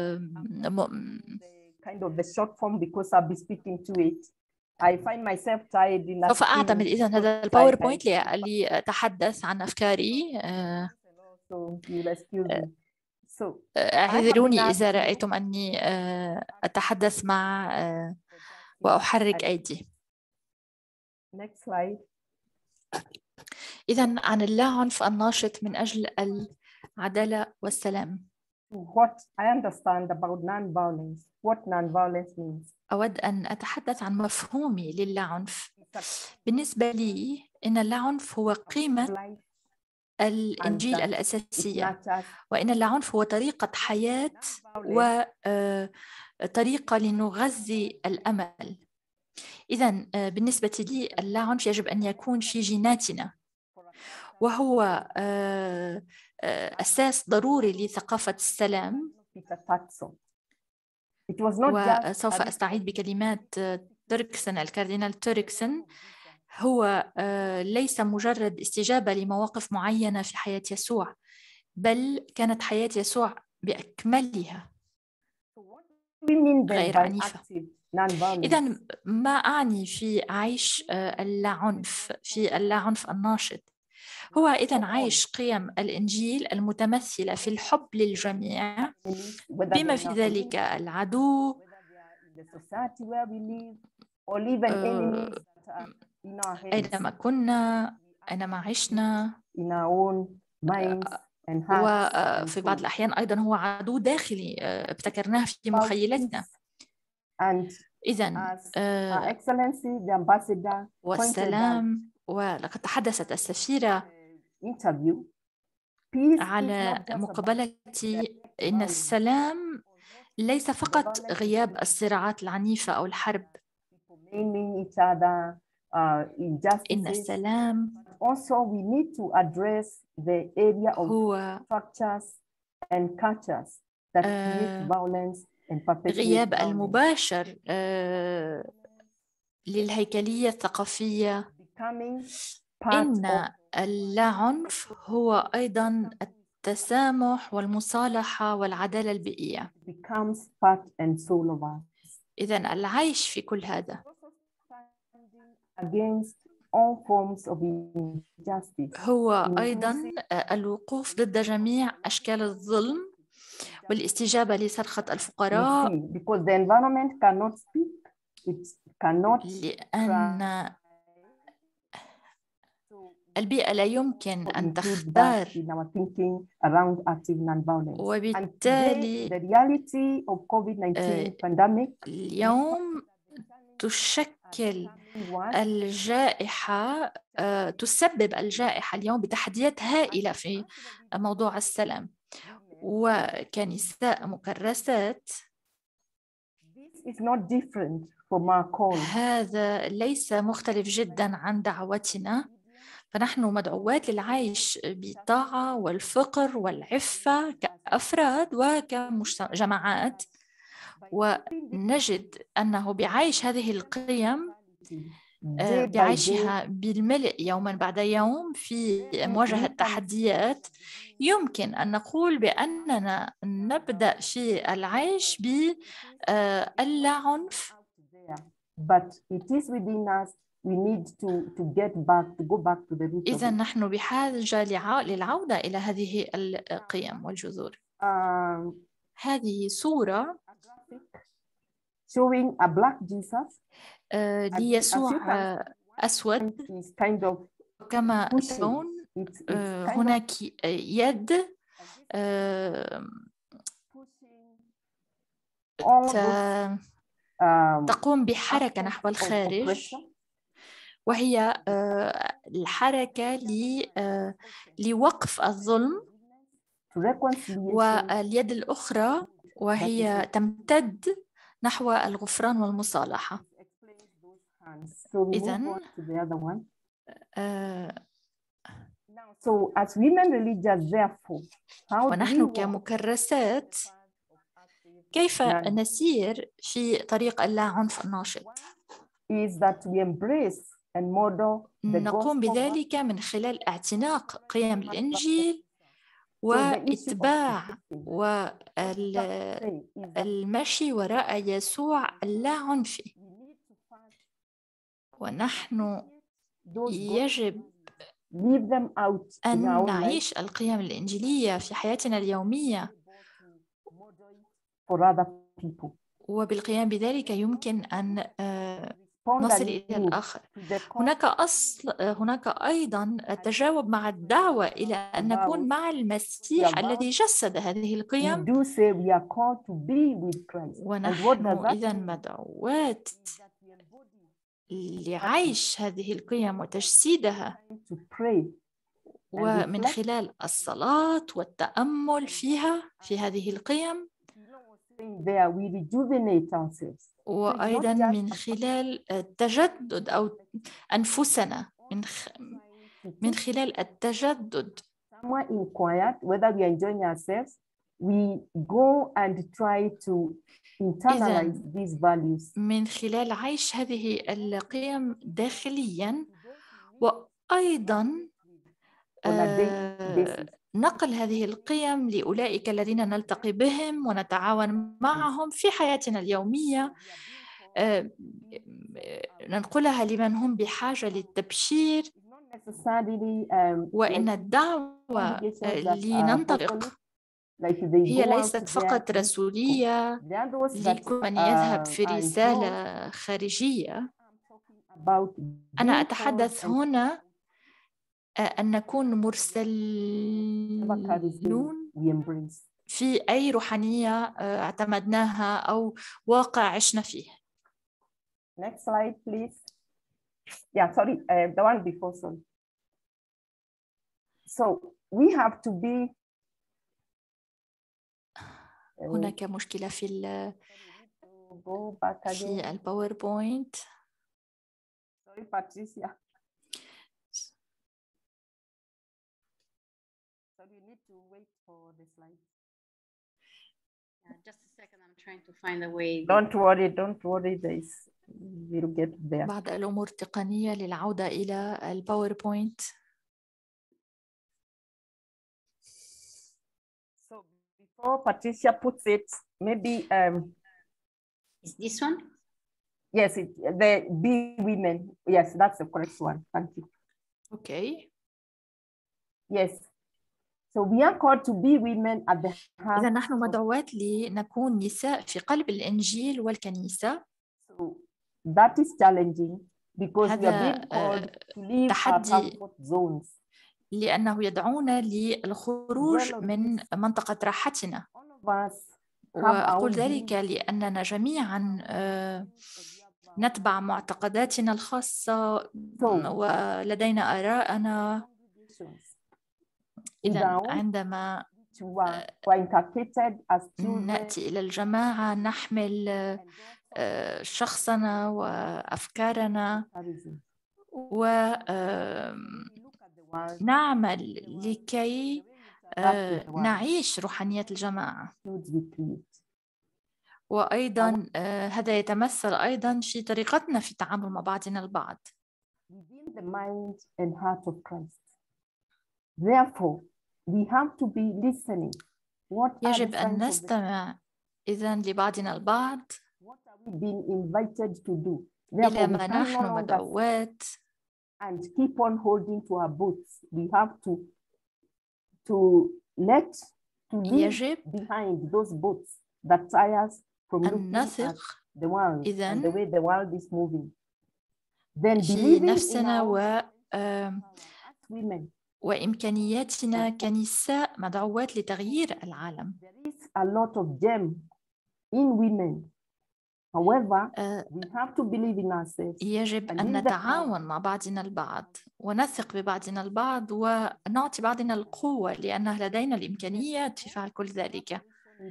kind of the short form because I'll be speaking to it. I find myself tired in سوف أعتمد إذن هذا الباوربوينت لأتحدث عن أفكاري. So you'll excuse me. اعذروني إذا رأيتم أني أتحدث مع وأحرك أيدي. Next slide. إذن عن اللاعنف الناشط من أجل العدالة والسلام. What I understand about non-violence. What non-violence means. أود أن أتحدث عن مفهومي للعنف. بالنسبة لي إن العنف هو قيمة الإنجيل الأساسية، وإن العنف هو طريقة حياة وطريقة لنغذي الأمل. إذن بالنسبة لي العنف يجب أن يكون في جيناتنا، وهو أساس ضروري لثقافة السلام. وسوف أستعيد بكلمات تيركسون، الكاردينال تيركسون، هو ليس مجرد استجابة لمواقف معينة في حياة يسوع، بل كانت حياة يسوع بأكملها غير عنيفة. إذن ما أعني في عيش العنف، في العنف الناشط، هو إذن عيش قيم الإنجيل المتمثلة في الحب للجميع، بما في ذلك العدو the society where we live, or even enemies that are in our heads, أينما كنا، أينما عشنا، in our own minds and hearts. وفي بعض الأحيان أيضا هو عدو داخلي ابتكرناه في مخيلتنا. إذن Her Excellency the Ambassador والسلام، ولقد تحدثت السفيرة على مقابلتي إن السلام ليس فقط غياب الصراعات العنيفة أو الحرب، إن السلام هو غياب المباشر للهيكلية الثقافية. إن اللاعنف هو أيضاً التسامح والمصالحة والعدالة البيئية. إذن العيش في كل هذا هو أيضاً الوقوف ضد جميع أشكال الظلم والاستجابة لصرخة الفقراء، لأن البيئة لا يمكن أن تختار، وبالتالي اليوم تشكل الجائحة، تسبب الجائحة اليوم بتحديات هائلة في موضوع السلام. وكنساء مكرسات هذا ليس مختلف جدا عن دعوتنا، فنحن مدعوات للعيش بالطاعة والفقر والعفة كأفراد وكجماعات، ونجد أنه بعيش هذه القيم، بعيشها بالملء يوما بعد يوم في مواجهة التحديات، يمكن أن نقول بأننا نبدأ في العيش باللا عنف. إذن نحن بحاجة للعودة إلى هذه القيم والجذور. هذه صورة ليسوع أسود، كما ترون هناك يد تقوم بحركة نحو الخارج، وهي الحركة لوقف الظلم، واليد الأخرى وهي تمتد نحو الغفران والمصالحة. إذن ونحن كمكرسات كيف نسير في طريق اللا عنف الناشط؟ نقوم بذلك من خلال اعتناق قيم الإنجيل واتباع والمشي وراء يسوع اللا عنفي. ونحن يجب أن نعيش القيم الإنجيلية في حياتنا اليومية، وبالقيام بذلك يمكن أن نصل إلى الآخر. هناك أيضا التجاوب مع الدعوة إلى أن نكون مع المسيح الذي جسد هذه القيم، ونحن إذن مدعوات لعيش هذه القيم وتجسيدها، ومن خلال الصلاة والتأمل في هذه القيم، وأيضا من خلال التجدد أو أنفسنا، من خلال التجدد. من خلال عيش هذه القيم داخليا، وأيضا نقل هذه القيم لأولئك الذين نلتقي بهم ونتعاون معهم في حياتنا اليومية، ننقلها لمن هم بحاجة للتبشير. وإن الدعوة لننطلق Like they هي go out ليست there فقط and رسولية there are those that لكل من يذهب في are رسالة خارجية. I'm talking about أنا being أتحدث called and هنا أن نكون whatever charism مرسلون we embrace. في أي روحانية اعتمدناها أو واقع عشنا فيه. Next slide, please. Yeah, sorry, the one before, sorry. So we have to be. هناك مشكلة في Go back again. الباوربوينت. Sorry, Patricia. So we need to wait for the slide. Just a second, I'm trying to find a way. Don't worry, we'll get there. بعض الأمور التقنية للعودة إلى الباوربوينت. So before Patricia puts it, maybe Is this one? yes, the be women. Yes, that's the correct one. Thank you. Okay. Yes. So we are called to be women at the heart. إذا نحن مدعوات لنكون نساء في قلب الإنجيل والكنيسة. So that is challenging because we are هذا being called to leave our تحدي comfort zones. لأنه يدعونا للخروج من منطقة راحتنا. All of us have our وأقول own ذلك beliefs. لأننا جميعا نتبع معتقداتنا الخاصة ولدينا آراءنا. إذا عندما نأتي إلى الجماعة نحمل شخصنا وأفكارنا ونعمل لكي نعيش روحانية الجماعة. وأيضا هذا يتمثل أيضا في طريقتنا في التعامل مع بعضنا البعض. يجب أن نستمع إذن لبعضنا البعض إلى ما نحن مدعوات. And keep on holding to our boots. We have to leave behind those boots that tie us from looking at the world and the way the world is moving. Then في نفسنا وإمكانياتنا كنساء مدعوات لتغيير العالم. There is a lot of gem in women. However, we have to believe in ourselves. يجب أن نتعاون مع بعضنا البعض ونثق ببعضنا البعض ونعطي بعضنا القوة لأن لدينا الإمكانيات في فعل كل ذلك.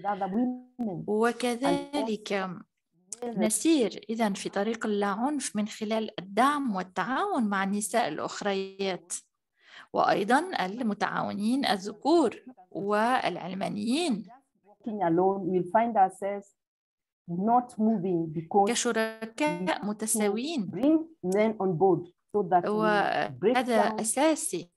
وكذلك نسير إذن في طريق اللاعنف من خلال الدعم والتعاون مع النساء الأخريات وأيضا المتعاونين الذكور والعلمانيين كشركاء متساويين. وهذا أساسي.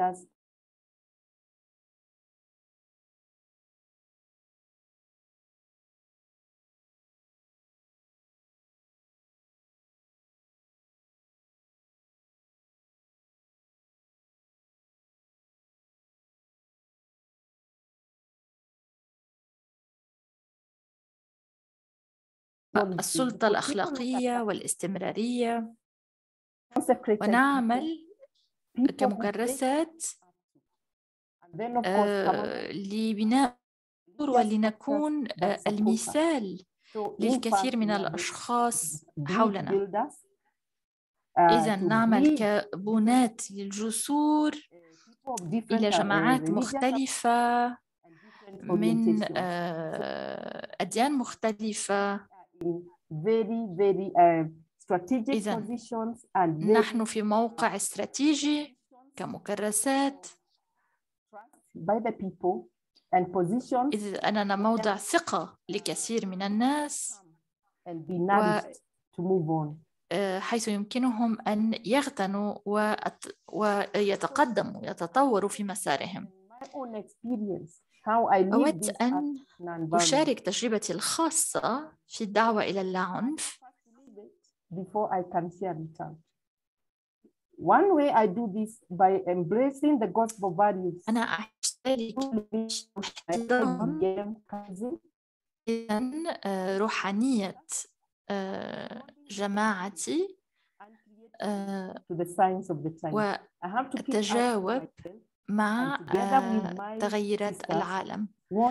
السلطة الأخلاقية والاستمرارية ونعمل كمكرسات لبناء ولنكون المثال للكثير من الأشخاص حولنا. إذا نعمل كبنات للجسور إلى جماعات مختلفة من أديان مختلفة. إذن نحن في موقع استراتيجي كمكرسات. إذ أننا موضع ثقة لكثير من الناس حيث يمكنهم أن يغتنوا ويتقدموا يتطوروا في مسارهم. أود أن أشارك تجربتي الخاصة في الدعوة إلى اللاعنف. أنا أعيش ذلك إذن روحانية جماعتي وتجاوب مع تغيرات العالم.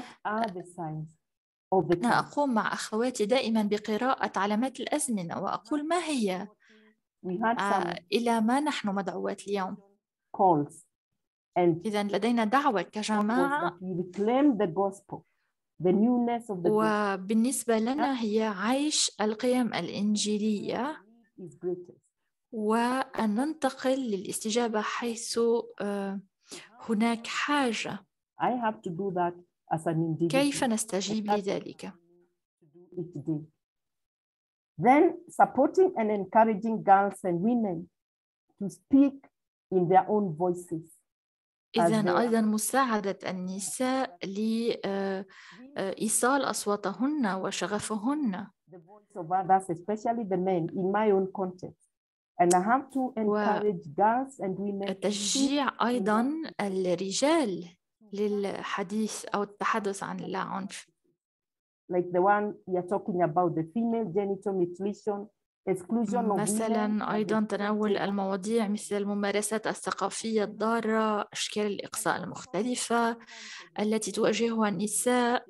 أنا أقوم مع أخواتي دائما بقراءة علامات الأزمنة وأقول ما هي إلى ما نحن مدعوات اليوم. إذن لدينا دعوة كجماعة، وبالنسبة لنا هي عيش القيم الإنجيلية وأن ننتقل للاستجابة حيث هناك حاجة. كيف نستجيب لذلك؟ Then supporting and encouraging girls and women to speak in their own voices. إذن أيضا مساعدة النساء لإيصال أصواتهن وشغفهن. The voice of others, especially the men, in my own context. And I have to encourage girls and women. تشجيع أيضا الرجال للحديث أو التحدث عن اللاعنف. Like the one you're talking about, the female genital mutilation, exclusion of مثلا أيضا تناول المواضيع مثل الممارسات الثقافية الضارة، أشكال الإقصاء المختلفة التي تواجهها النساء،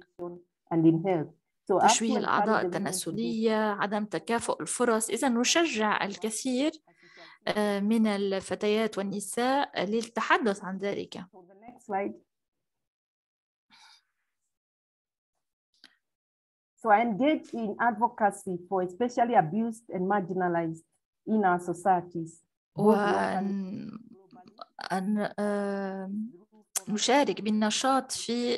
تشويه الأعضاء التناسلية، عدم تكافؤ الفرص. إذن نشجع الكثير من الفتيات والنساء للتحدث عن ذلك. So I engage in advocacy for especially abused and marginalized in our societies. نشارك بالنشاط في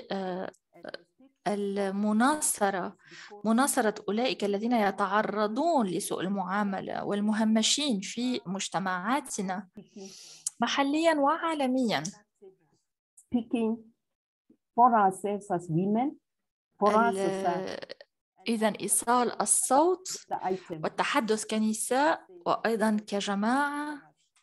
مناصرة أولئك الذين يتعرضون لسوء المعاملة والمهمشين في مجتمعاتنا محلياً وعالمياً. Speaking for ourselves as women, for our society. إذن إيصال الصوت والتحدث كنساء وأيضاً كجماعة.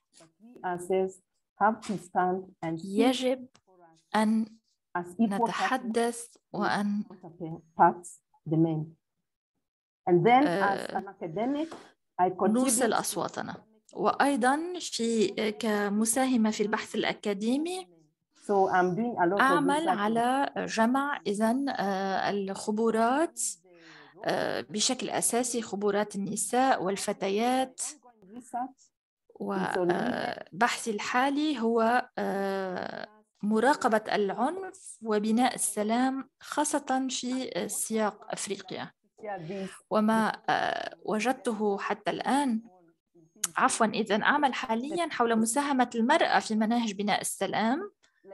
يجب أن نتحدث وأن نوصل أصواتنا. وأيضاً كمساهمة في البحث الأكاديمي أعمل على جمع الخبرات بشكل أساسي، خبرات النساء والفتيات. وبحثي الحالي هو مراقبة العنف وبناء السلام خاصة في سياق أفريقيا. وما وجدته حتى الآن، إذن أعمل حاليا حول مساهمة المرأة في مناهج بناء السلام.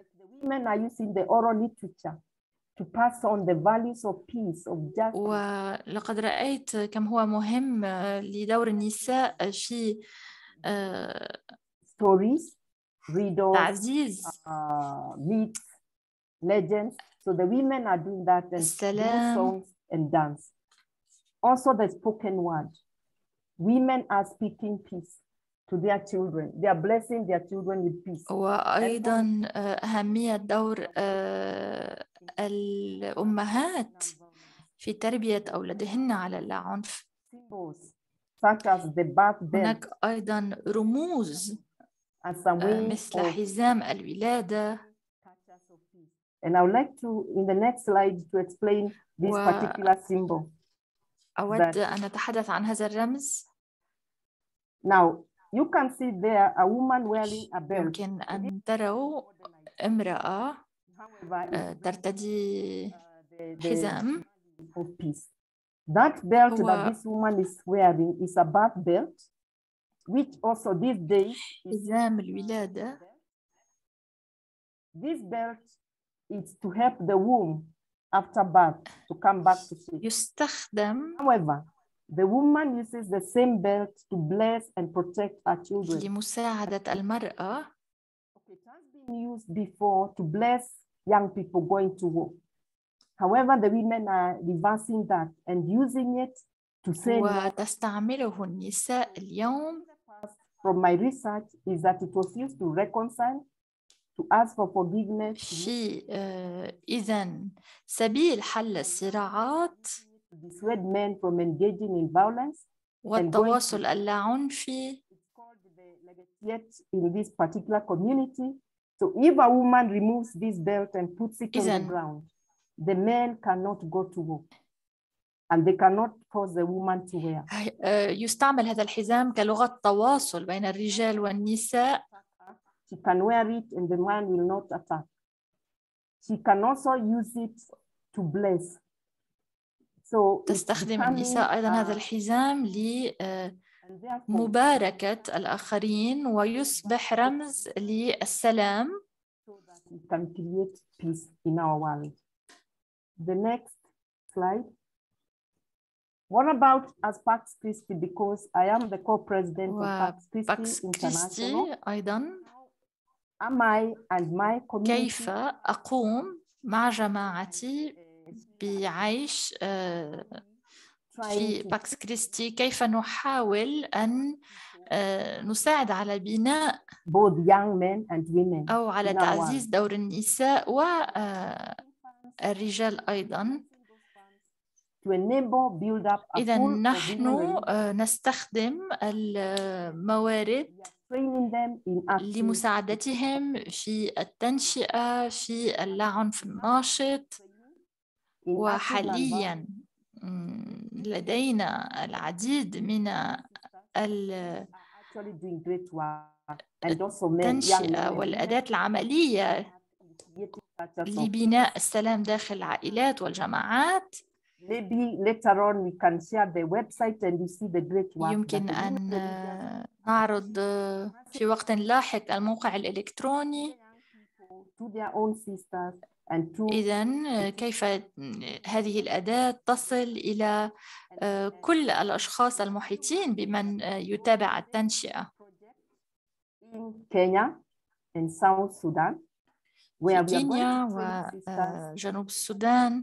ولقد رأيت كم هو مهم لدور النساء في تعزيز السلام. Also the spoken word. Women are speaking peace to their children. They are blessing their children with peace. وأيضا أهمية دور الأمهات في تربية أولادهن على اللاعنف. هناك أيضا رموز مثل حزام الولادة. And I would like to, in the next slide, to explain this particular symbol. أود أن أتحدث عن هذا الرمز. Now, you can see there a woman wearing a belt. يمكن أن تروا امرأة ترتدي حزام. That belt that this woman is wearing is a birth belt, which also these days حزام الولادة. This belt is to help the womb after birth to come back to shape. يستخدم. However, the woman uses the same belt to bless and protect her children. لمساعدة المرأة. It has been used before to bless young people going to work. However, the women are reversing that and using it to say. وتستعمله النساء اليوم. From my research is that it was used to reconcile to ask for forgiveness, في إذن سبيل حل الصراعات to dissuade men from engaging in violence. والتواصل اللاعنفي. It's called the legacy in this particular community. So if a woman removes this belt and puts it on the ground, the men cannot go to work and they cannot force the woman to wear. يستعمل هذا الحزام كلغة تواصل بين الرجال والنساء. She can wear it and the man will not attack. She can also use it to bless. So تستخدم النساء أيضا هذا الحزام لمباركة الآخرين ويصبح رمز للسلام. So that we can create peace in our world. The next slide. What about as Pax Christi? Because I am the co-president of Pax Christi أيضا. Am I and my community كيف أقوم مع جماعتي بعيش في باكس كريستي؟ كيف نحاول أن نساعد على بناء both young men and women أو على تعزيز دور النساء والرجال أيضا. إذا نحن نستخدم الموارد لمساعدتهم في التنشئة في العنف الناشط. وحاليا لدينا العديد من التنشئة والأداة العملية لبناء السلام داخل العائلات والجماعات. يمكن أن نعرض في وقت لاحق الموقع الإلكتروني. إذن كيف هذه الأداة تصل إلى كل الأشخاص المحيطين بمن يتابع التنشئة. في كينيا وجنوب السودان.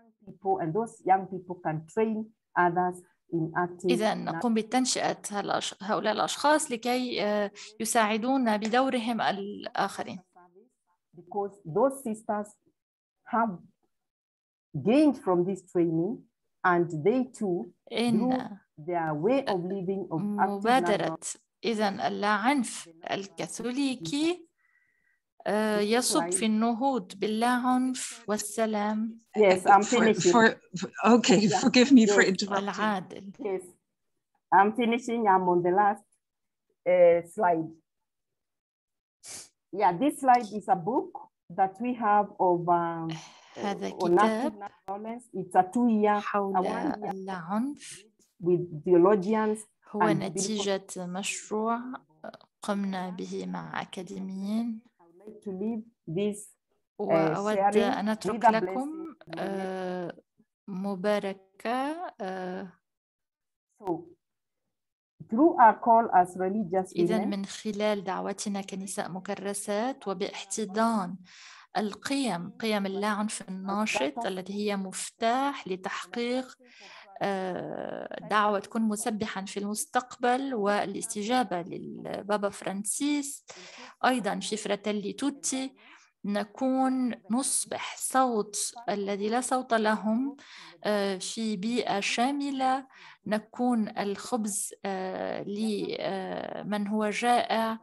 إذا نقوم بتنشئة هؤلاء الأشخاص لكي يساعدون بدورهم الآخرين. Because those sisters have gained from this training and they too through their way of living of مبادرة إذن اللاعنف الكاثوليكي يصب في النهوض باللاعنف والسلام. Yes, I'm finishing. Okay, forgive me for interrupting. العادل. Yes, I'm finishing. I'm on the last slide. Yeah, this slide is a book that we have of هذا كتاب It's a 2-year حول العنف with theologians. هو نتيجة مشروع قمنا به مع أكاديميين. وأود أن أترك لكم مباركة. إذن من خلال دعوتنا كنساء مكرسات وباحتضان قيم اللاعنف الناشط التي هي مفتاح لتحقيق دعوة تكون مسبحا في المستقبل والاستجابة للبابا فرانسيس. أيضا في فراتيلي توتي نصبح صوت الذي لا صوت لهم في بيئة شاملة. نكون الخبز لمن هو جائع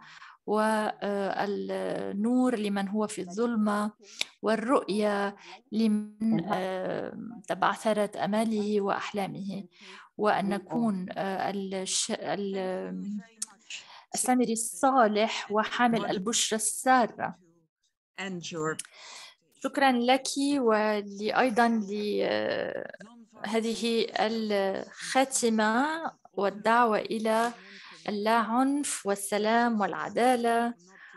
والنور لمن هو في الظلمة والرؤية لمن تبعثرت أماله وأحلامه. وأن نكون السامري الصالح وحامل البشرى السارة. شكرا لك وأيضا لهذه الخاتمة والدعوة إلى اللاعنف والسلام والعدالة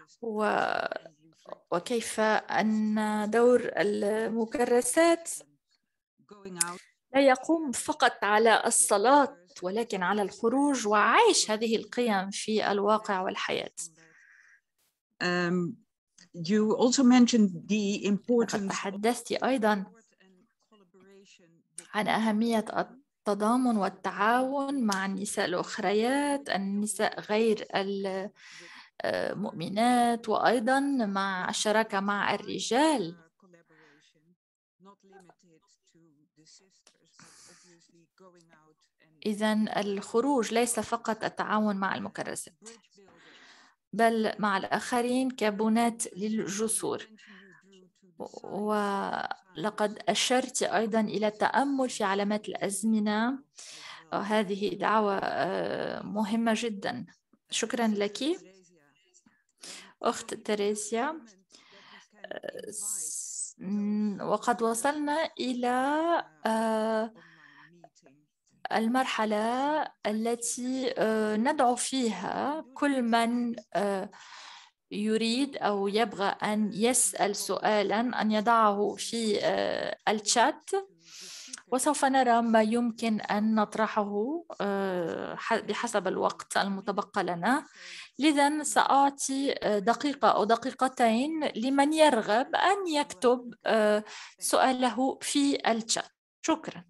وكيف أن دور المكرسات لا يقوم فقط على الصلاة ولكن على الخروج وعيش هذه القيم في الواقع والحياة. You also mentioned the importance. تحدثت أيضا عن أهمية التضامن والتعاون مع النساء الأخريات، النساء غير مؤمنات، وأيضا مع الشراكة مع الرجال. إذن الخروج ليس فقط التعاون مع المكرسات، بل مع الآخرين كبنات للجسور. ولقد أشرت أيضا إلى التأمل في علامات الأزمنة، هذه دعوة مهمة جدا. شكرا لك أخت تريزيا. وقد وصلنا إلى المرحلة التي ندعو فيها كل من يريد أو يبغى أن يسأل سؤالا أن يضعه في الشات، وسوف نرى ما يمكن أن نطرحه بحسب الوقت المتبقى لنا. لذا سأعطي دقيقة أو دقيقتين لمن يرغب أن يكتب سؤاله في الشات. شكرا.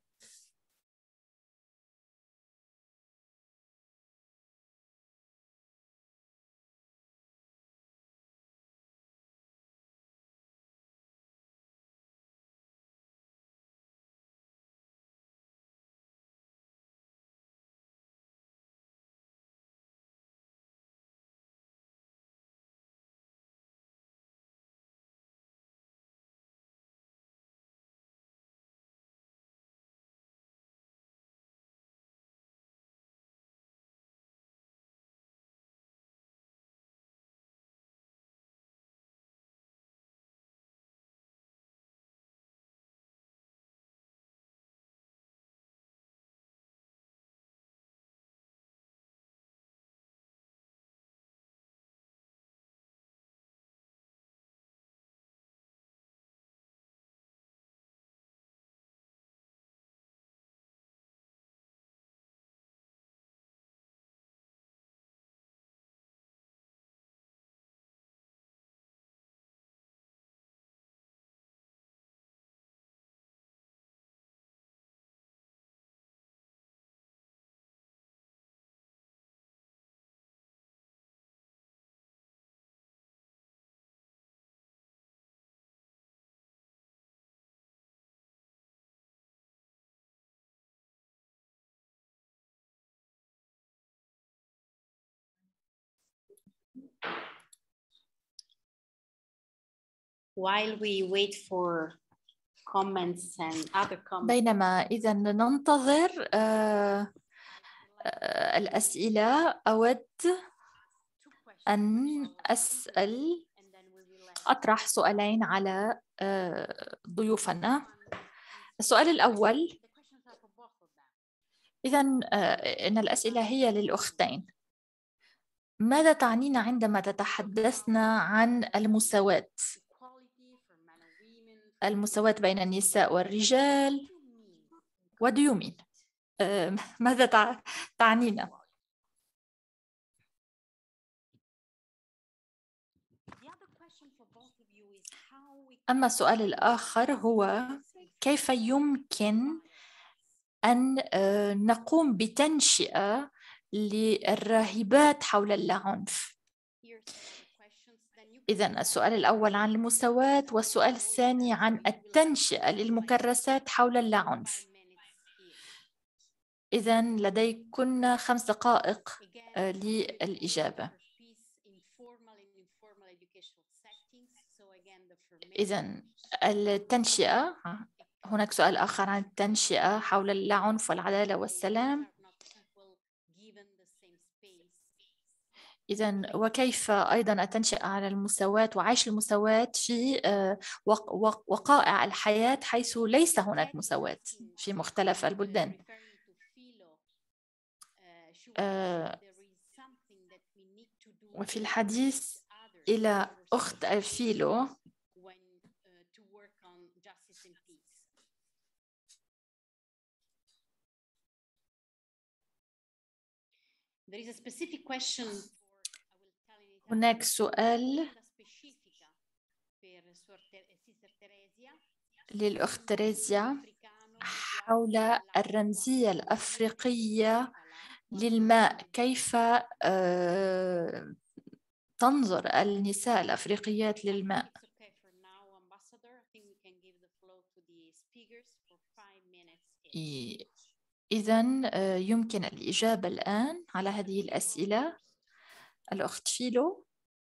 While we wait for comments and other comments. بينما إذا ننتظر الأسئلة، أود أن أطرح سؤالين على ضيوفنا. السؤال الأول، إذا إن الأسئلة هي للأختين. ماذا تعنين عندما تتحدثنا عن المساواة؟ المساواة بين النساء والرجال. What do you mean؟ ماذا تعنين؟ أما السؤال الآخر هو كيف يمكن أن نقوم بتنشئة للراهبات حول اللاعنف؟ إذن السؤال الأول عن المساواة، والسؤال الثاني عن التنشئة للمكرسات حول اللاعنف. إذن لديكن 5 دقائق للإجابة. إذن التنشئة، هناك سؤال آخر عن التنشئة حول اللاعنف والعدالة والسلام. إذن وكيف أيضا التنشئة على المساواة وعيش المساواة في وقائع الحياة حيث ليس هناك مساواة في مختلف البلدان. وفي الحديث إلى أخت الفيلو، هناك سؤال للأخت تريزيا حول الرمزية الأفريقية للماء. كيف تنظر النساء الأفريقيات للماء. إذن يمكن الإجابة الآن على هذه الأسئلة. الأخت فيلو.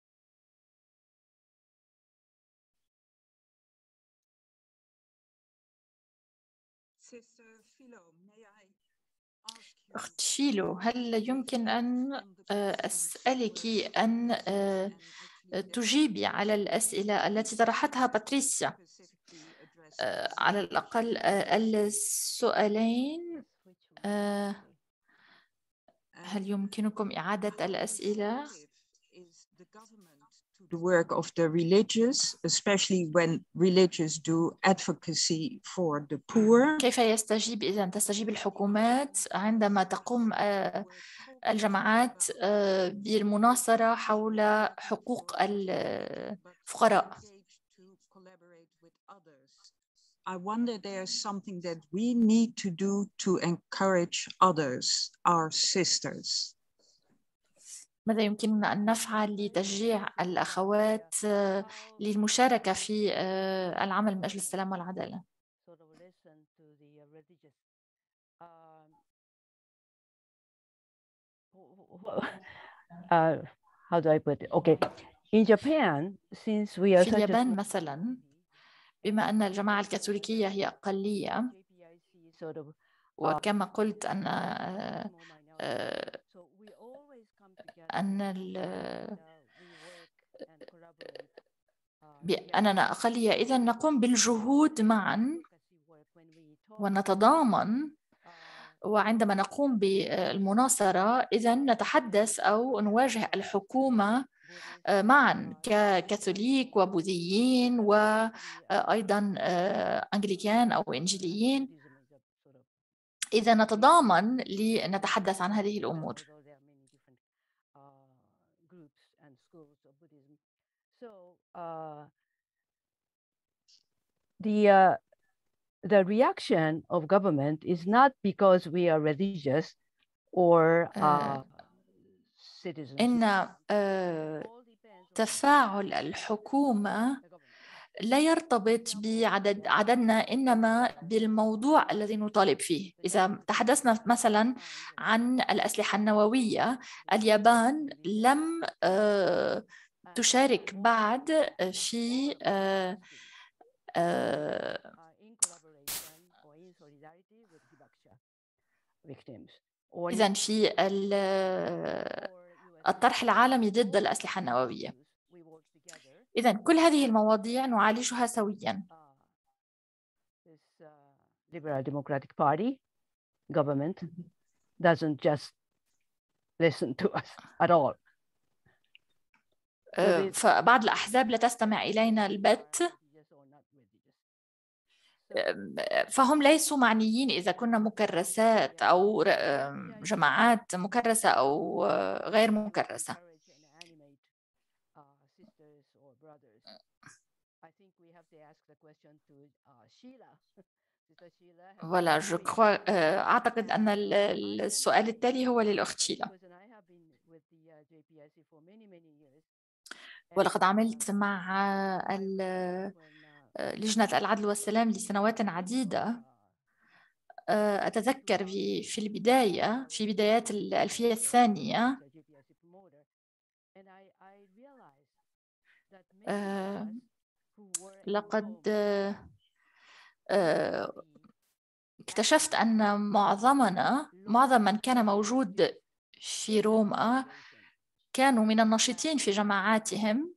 أخت فيلو، هل يمكن أن أسألك أن تجيبي على الأسئلة التي طرحتها باتريسيا، على الأقل السؤالين؟ هل يمكنكم إعادة الأسئلة؟ The work of the religious, especially when religious do advocacy for the poor. كيف يستجيب إذن تستجيب الحكومات عندما تقوم الجماعات بالمناصرة حول حقوق الفقراء؟ I wonder there's something that we need to do to encourage others, our sisters. ماذا يمكننا أن نفعل لتشجيع الأخوات للمشاركة في العمل من أجل السلام والعدالة؟ How do I put it? Okay, in Japan, since we are في اليابان مثلا، بما أن الجماعة الكاثوليكية هي أقلية، وكما قلت بأننا أقلية، إذن نقوم بالجهود معا ونتضامن. وعندما نقوم بالمناصرة إذن نتحدث أو نواجه الحكومة معا ككاثوليك وبوذيين وأيضا أنجليكان أو إنجيليين. إذا نتضامن لنتحدث عن هذه الأمور. The reaction of government is not because we are religious or citizens. إن تفاعل الحكومة لا يرتبط بعددنا، إنما بالموضوع الذي نطالب فيه. إذا تحدثنا مثلا عن الأسلحة النووية، اليابان لم تشارك بعد في إذن في الطرح العالمي ضد الأسلحة النووية. إذن كل هذه المواضيع نعالجها سوياً. Liberal Democratic Party government doesn't just listen to us at all. فبعض الأحزاب لا تستمع إلينا البت، فهم ليسوا معنيين إذا كنا مكرسات أو جماعات مكرسة أو غير مكرسة. ولا أعتقد أن السؤال التالي هو للأخت شيلا. ولقد عملت مع لجنة العدل والسلام لسنوات عديدة. أتذكر في البداية، في بدايات الألفية الثانية، لقد اكتشفت أن معظم من كان موجود في روما كانوا من الناشطين في جماعاتهم،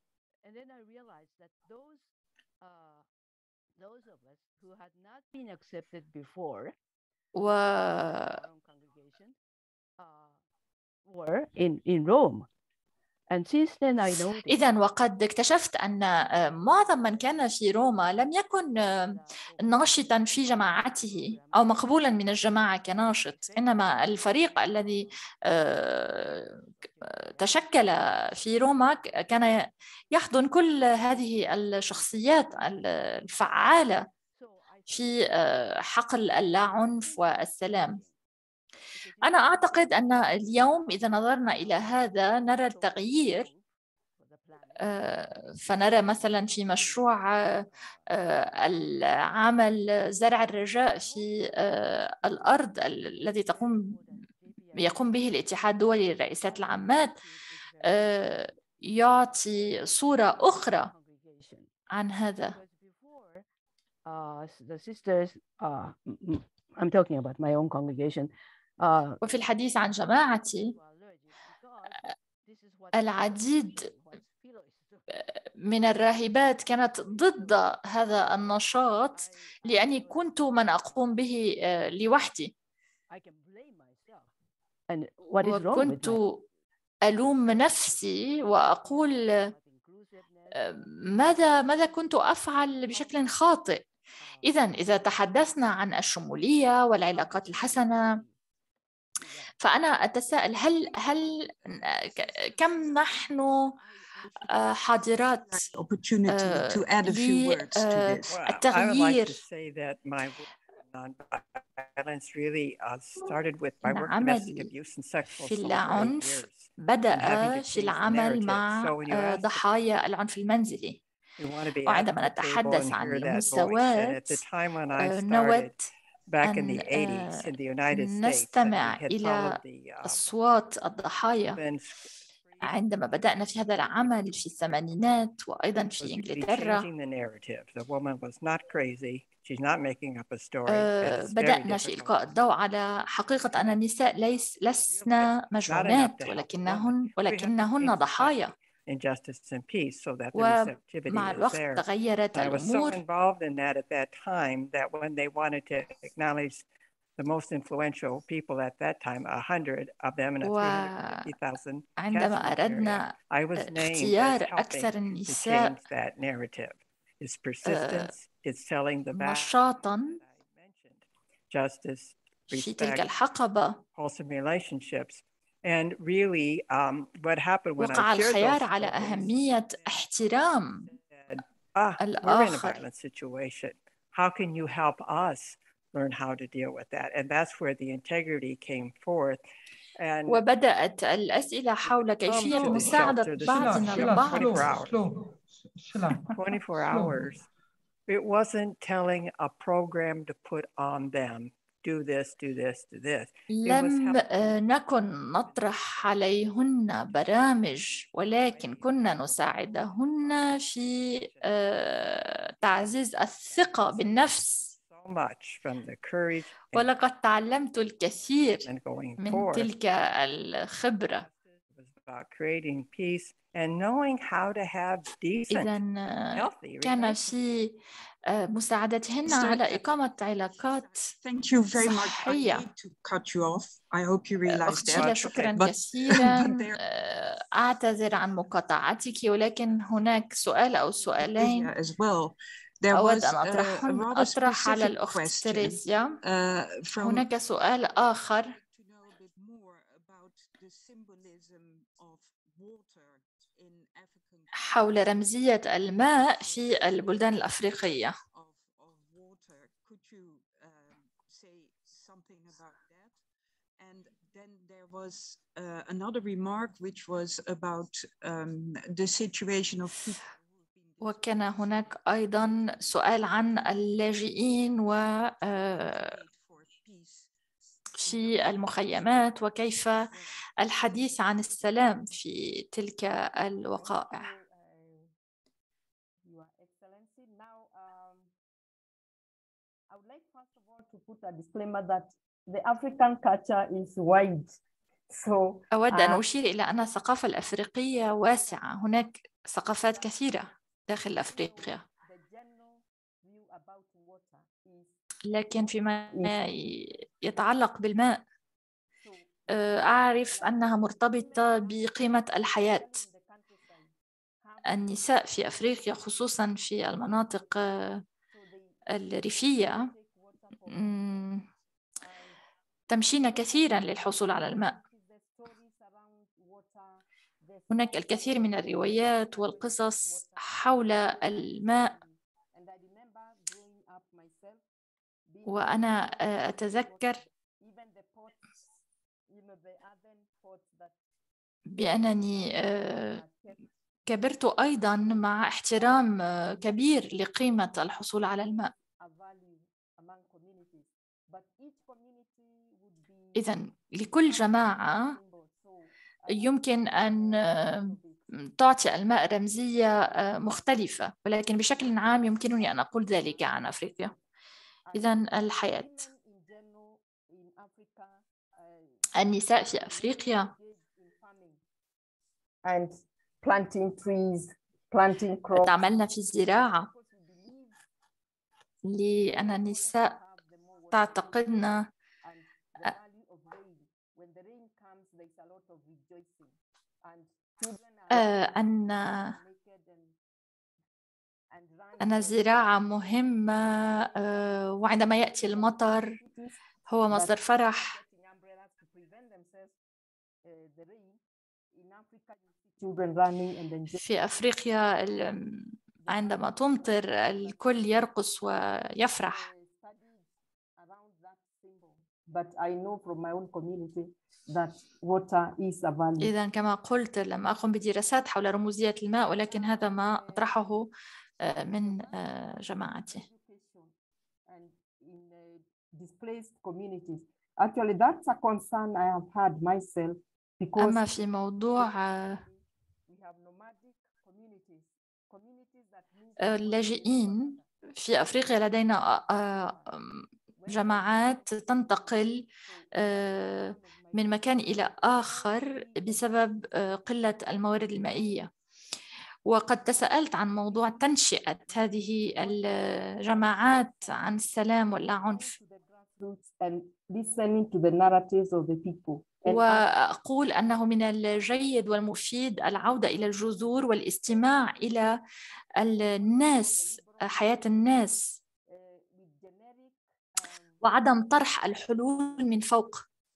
إذن وقد اكتشفت أن معظم من كان في روما لم يكن ناشطا في جماعته أو مقبولا من الجماعة كناشط، إنما الفريق الذي تشكل في روما كان يحضن كل هذه الشخصيات الفعالة في حقل اللاعنف والسلام. أنا أعتقد أن اليوم إذا نظرنا إلى هذا نرى التغيير فنرى مثلا في مشروع العمل زرع الرجاء في الأرض الذي يقوم به الاتحاد الدولي للرئيسات العامات يعطي صورة أخرى عن هذا. The sisters, I'm talking about my own congregation. وفي الحديث عن جماعتي العديد من الراهبات كانت ضد هذا النشاط لأني كنت من أقوم به لوحدي، وكنت ألوم نفسي وأقول ماذا كنت أفعل بشكل خاطئ. إذا تحدثنا عن الشمولية والعلاقات الحسنة، فأنا أتساءل كم نحن حاضرات للتغيير. العمل في العنف بدأ في العمل مع ضحايا العنف المنزلي، وعندما نتحدث عن المساواة نود أن نستمع إلى أصوات الضحايا. عندما بدأنا في هذا العمل في الثمانينات وأيضا في إنجلترا، بدأنا في إلقاء الضوء على حقيقة أن النساء لسن مجنونات ولكنهن ضحايا. ومع الوقت تغيرت الأمور، وعندما أردنا اختيار أكثر النساء نشاطاً في تلك الحقبة، وقع الخيار على أهمية احترام الآخر. وبدأت الأسئلة حول كيفية مساعدة بعضنا البعض. 24 hours. It wasn't telling a program to put on them. Do this, do this, do this. لم نكن نطرح عليهن برامج، ولكن كنا نساعدهن في تعزيز الثقة بالنفس. ولقد تعلمت الكثير من تلك الخبرة. إذن كان في مساعدتهن على إقامة علاقات صحية. أختي شكرا كثيرا، أعتذر عن مقاطعتك، ولكن هناك سؤال أو سؤالين أود أن أطرح على الأخت تريزيا. هناك سؤال آخر حول رمزية الماء في البلدان الأفريقية. وكان هناك أيضا سؤال عن اللاجئين في المخيمات، وكيف الحديث عن السلام في تلك الوقائع. أود أن أشير إلى أن الثقافة الأفريقية واسعة، هناك ثقافات كثيرة داخل أفريقيا، لكن فيما يتعلق بالماء أعرف أنها مرتبطة بقيمة الحياة. النساء في أفريقيا خصوصاً في المناطق الريفية تمشين كثيراً للحصول على الماء. هناك الكثير من الروايات والقصص حول الماء، وأنا أتذكر بأنني كبرت أيضا مع احترام كبير لقيمة الحصول على الماء. إذن لكل جماعة يمكن أن تعطي الماء رمزية مختلفة، ولكن بشكل عام يمكنني أن أقول ذلك عن أفريقيا. إذن الحياة، النساء في أفريقيا تعملن في الزراعة، لأن النساء تعتقدن أن الزراعة مهمة، وعندما يأتي المطر هو مصدر فرح. في أفريقيا عندما تمطر الكل يرقص ويفرح. إذن كما قلت لم أقم بدراسات حول رموزية الماء، ولكن هذا ما أطرحه من جماعتي. أما في موضوع اللاجئين في أفريقيا، لدينا جماعات تنتقل من مكان إلى آخر بسبب قلة الموارد المائية، وقد تساءلت عن موضوع تنشئة هذه الجماعات عن السلام واللا عنف، وأقول أنه من الجيد والمفيد العودة إلى الجذور والاستماع إلى الناس، حياة الناس، وعدم طرح الحلول من فوق.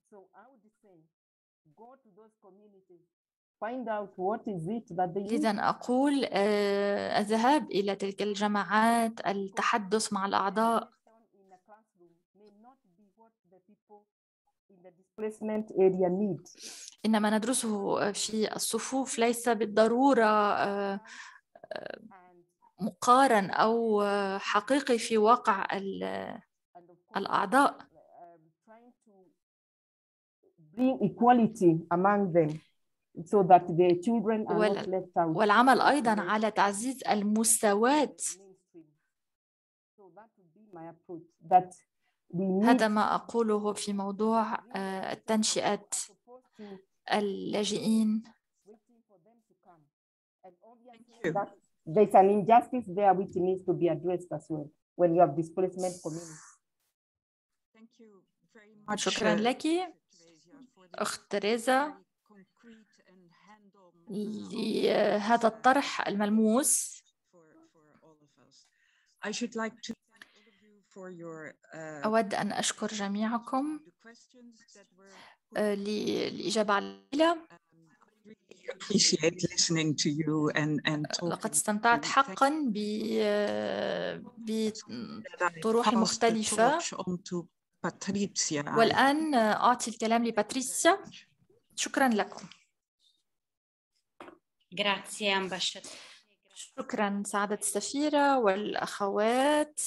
لذا أقول الذهاب إلى تلك الجماعات، التحدث مع الأعضاء. إنما ندرسه في الصفوف ليس بالضرورة مقارن أو حقيقي في واقع الأعضاء. والعمل أيضاً على تعزيز المساواة. هذا ما أقوله في موضوع التنشئة اللاجئين. There's an injustice there which needs to be addressed as well when you have displacement communities. شكراً لك أخت تريزا لهذا الطرح الملموس. أود أن أشكر جميعكم للإجابة على الأسئلة. لقد استمتعت حقاً بطروح مختلفة. والآن أعطي الكلام لباتريسيا. شكراً لكم. شكراً سعادة السفيرة والأخوات.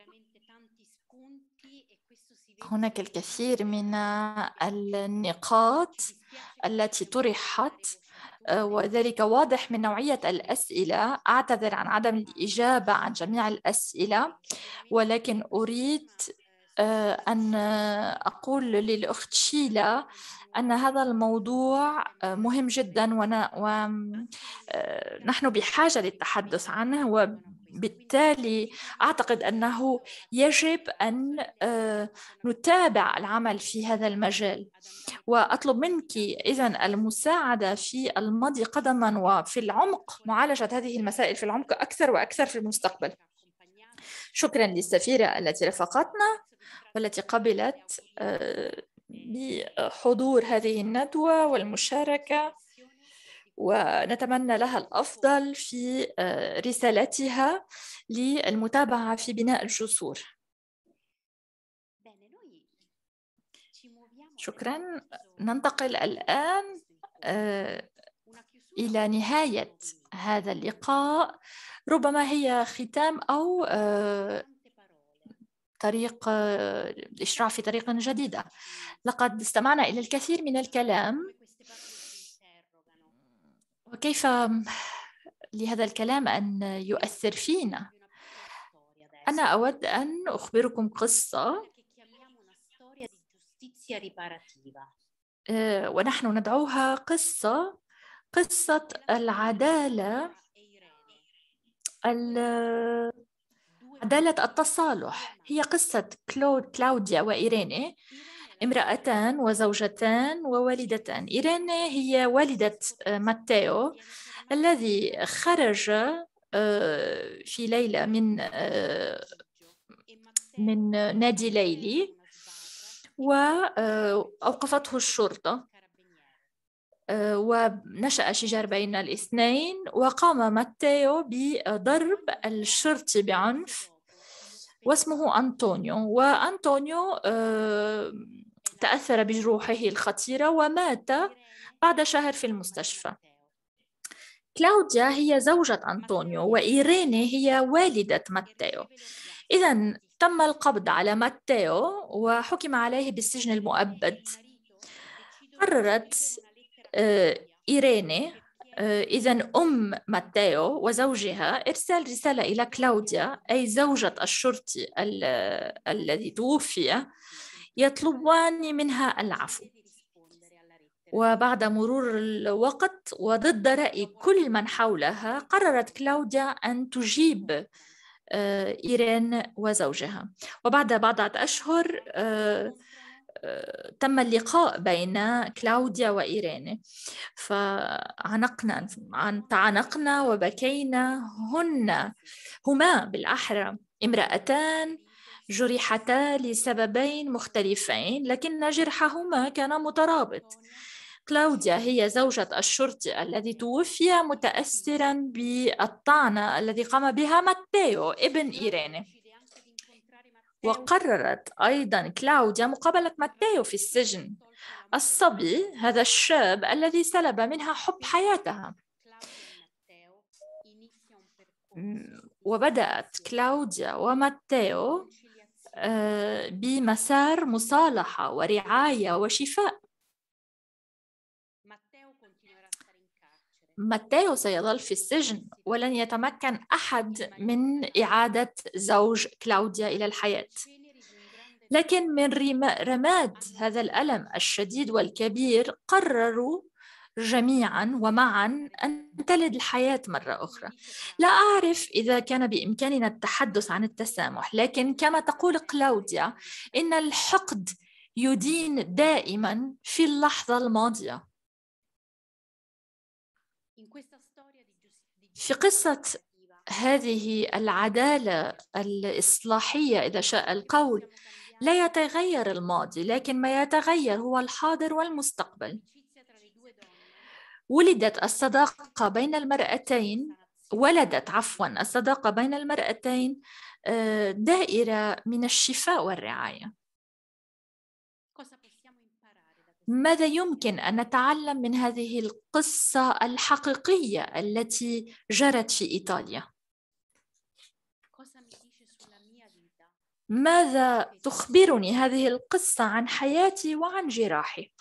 هناك الكثير من النقاط التي طرحت، وذلك واضح من نوعية الأسئلة. أعتذر عن عدم الإجابة عن جميع الأسئلة، ولكن أريد أن أقول للأخت شيلا أن هذا الموضوع مهم جدا، ونحن بحاجة للتحدث عنه، وبالتالي أعتقد أنه يجب أن نتابع العمل في هذا المجال. وأطلب منك إذن المساعدة في المضي قدما وفي العمق، معالجة هذه المسائل في العمق أكثر وأكثر في المستقبل. شكرا للسفيرة التي رافقتنا والتي قبلت بحضور هذه الندوة والمشاركة، ونتمنى لها الأفضل في رسالتها للمتابعة في بناء الجسور. شكراً. ننتقل الآن إلى نهاية هذا اللقاء، ربما هي ختام أو طريق الإشراع في طريق جديدة. لقد استمعنا إلى الكثير من الكلام، وكيف لهذا الكلام أن يؤثر فينا. أنا أود أن أخبركم قصة ونحن ندعوها قصة العدالة، عدالة التصالح. هي قصة كلاوديا وإيريني، امرأتان وزوجتان ووالدتان. إيريني هي والدة ماتيو الذي خرج في ليلة من نادي ليلي وأوقفته الشرطة، ونشأ شجار بين الاثنين، وقام ماتيو بضرب الشرطي بعنف واسمه أنطونيو. وأنطونيو تأثر بجروحه الخطيرة ومات بعد شهر في المستشفى. كلاوديا هي زوجة أنطونيو، وإيريني هي والدة ماتيو. إذن تم القبض على ماتيو وحكم عليه بالسجن المؤبد. قررت إيريني إذن ماتيو وزوجها إرسال رسالة إلى كلاوديا، أي زوجة الشرطي الذي توفي، يطلبان منها العفو. وبعد مرور الوقت وضد رأي كل من حولها، قررت كلاوديا أن تجيب إيرين وزوجها. وبعد بضعة أشهر تم اللقاء بين كلاوديا وإيرين، تعانقنا وبكينا. هما بالأحرى امرأتان جرحتا لسببين مختلفين، لكن جرحهما كان مترابط. كلاوديا هي زوجة الشرطي الذي توفي متأثرا بالطعنة الذي قام بها ماتيو ابن إيريني. وقررت أيضا كلاوديا مقابلة ماتيو في السجن، الصبي، هذا الشاب الذي سلب منها حب حياتها. وبدأت كلاوديا وماتيو بمسار مصالحة ورعاية وشفاء. ماتيو سيظل في السجن، ولن يتمكن أحد من إعادة زوج كلاوديا إلى الحياة. لكن من رماد هذا الألم الشديد والكبير، قرروا جميعا ومعا أن تلد الحياة مرة أخرى. لا أعرف إذا كان بإمكاننا التحدث عن التسامح، لكن كما تقول كلاوديا، إن الحقد يدين دائما في اللحظة الماضية. في قصة هذه العدالة الإصلاحية إذا شاء القول، لا يتغير الماضي، لكن ما يتغير هو الحاضر والمستقبل. ولدت الصداقة بين المرأتين، ولدت الصداقة بين المرأتين دائرة من الشفاء والرعاية. ماذا يمكن أن نتعلم من هذه القصة الحقيقية التي جرت في إيطاليا؟ ماذا تخبرني هذه القصة عن حياتي وعن جراحي؟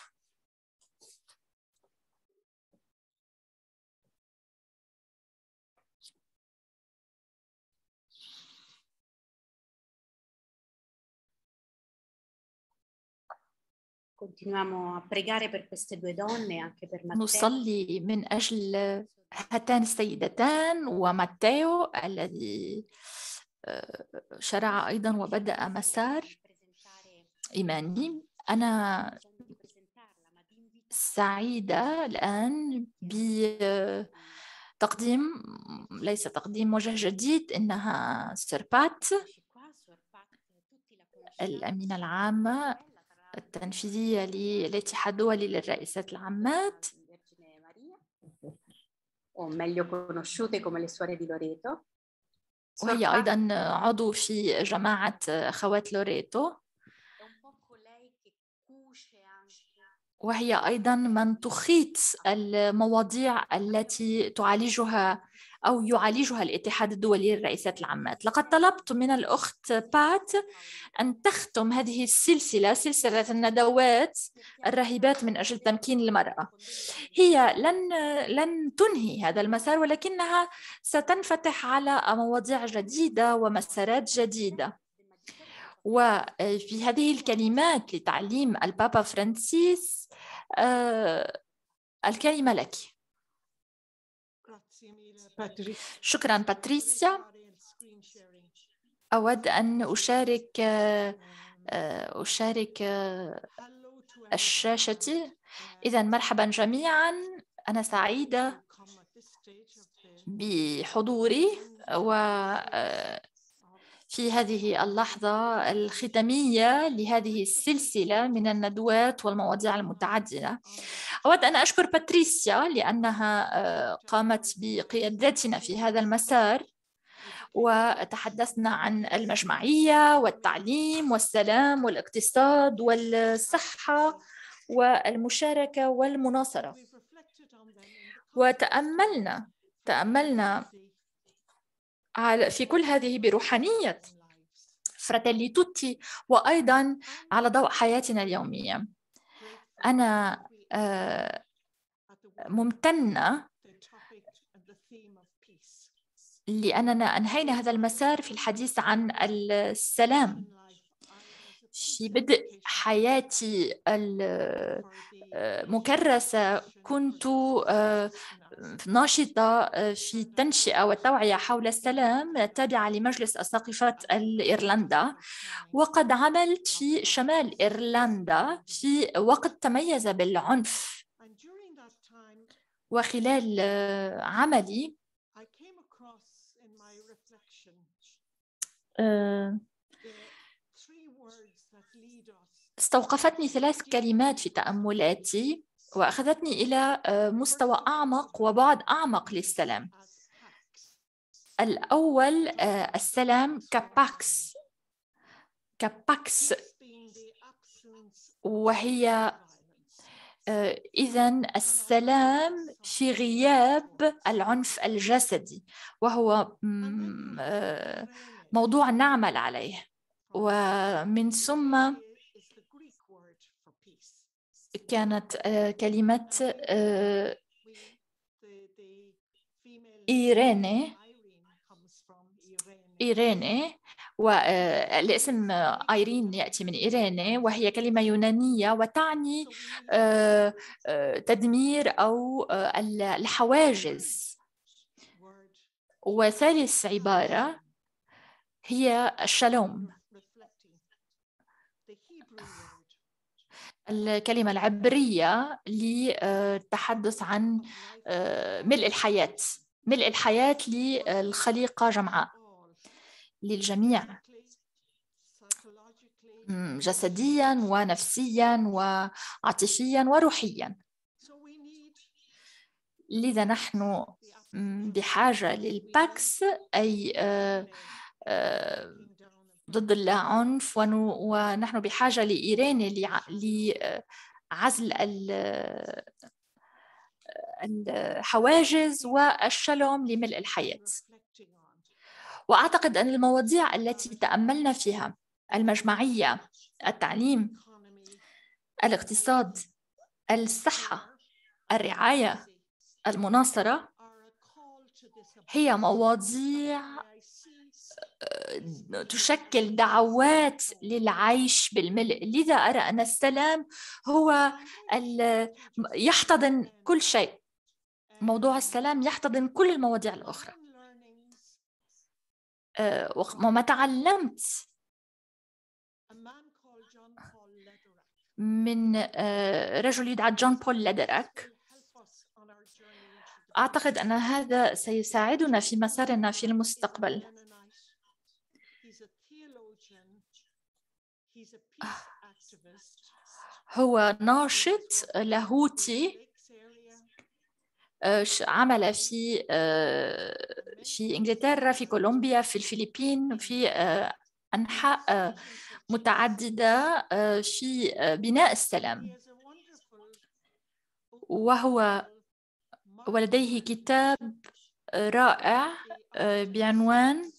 نصلي من أجل هاتان السيدتان وماتيو الذي شرع أيضا وبدأ مسار إيماني. أنا سعيدة الآن بتقديم، ليس تقديم وجه جديد، إنها سيربات الأمينة العامة التنفيذية للاتحاد الدولي للرئيسات العامات، وهي أيضا عضو في جماعة أخوات لوريتو. وهي أيضا من تخيط المواضيع التي تعالجها أو يعالجها الاتحاد الدولي للرئيسات العامات. لقد طلبت من الأخت بات أن تختم هذه السلسلة، سلسلة الندوات الراهبات من أجل تمكين المرأة. هي لن تنهي هذا المسار، ولكنها ستنفتح على مواضيع جديدة ومسارات جديدة. وفي هذه الكلمات لتعليم البابا فرانسيس الكلمة لك. شكرا باتريسيا. أود أن أشارك الشاشة. إذا مرحبا جميعا، أنا سعيدة بحضوري في هذه اللحظة الختامية لهذه السلسلة من الندوات والمواضيع المتعددة. أود أن أشكر باتريسيا لأنها قامت بقيادتنا في هذا المسار، وتحدثنا عن المجمعية والتعليم والسلام والاقتصاد والصحة والمشاركة والمناصرة، وتأملنا في كل هذه بروحانية فراتيلي توتي، وأيضا على ضوء حياتنا اليومية. أنا ممتنة لأننا أنهينا هذا المسار في الحديث عن السلام. في بدء حياتي المكرسة كنت ناشطة في التنشئة والتوعية حول السلام تابعة لمجلس أساقفة الإيرلندا، وقد عملت في شمال إيرلندا في وقت تميز بالعنف. وخلال عملي استوقفتني 3 كلمات في تأملاتي وأخذتني إلى مستوى أعمق وبعد أعمق للسلام. الأول السلام كباكس، وهي إذن السلام في غياب العنف الجسدي، وهو موضوع نعمل عليه. ومن ثم كانت كلمة إيريني، والاسم آيرين يأتي من إيريني، وهي كلمة يونانية وتعني تدمير أو الحواجز. وثالث عبارة هي الشالوم، الكلمة العبرية للتحدث عن ملء الحياة للخليقة جمعاء، للجميع جسديا ونفسيا وعاطفيا وروحيا. لذا نحن بحاجة للباكس، أي ضد العنف، ونحن بحاجة لإيراني لعزل الحواجز والشلوم لملء الحياة. وأعتقد أن المواضيع التي تأملنا فيها، المجمعية، التعليم، الاقتصاد، الصحة، الرعاية، المناصرة، هي مواضيع تشكل دعوات للعيش بالملء. لذا أرى أن السلام هو يحتضن كل شيء. موضوع السلام يحتضن كل المواضيع الأخرى. وما تعلمت من رجل يدعى جون بول ليدراك، أعتقد أن هذا سيساعدنا في مسارنا في المستقبل. هو ناشط لاهوتي، عمل في إنجلترا، في كولومبيا، في الفلبين، في أنحاء متعددة في بناء السلام. ولديه كتاب رائع بعنوان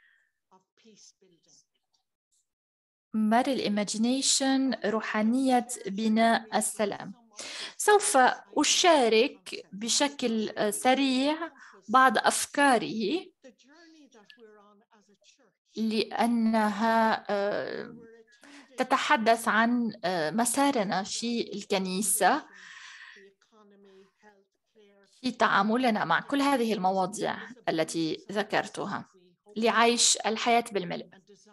Model Imagination روحانية بناء السلام. سوف أشارك بشكل سريع بعض أفكاره لأنها تتحدث عن مسارنا في الكنيسة في تعاملنا مع كل هذه المواضيع التي ذكرتها لعيش الحياة بالملء،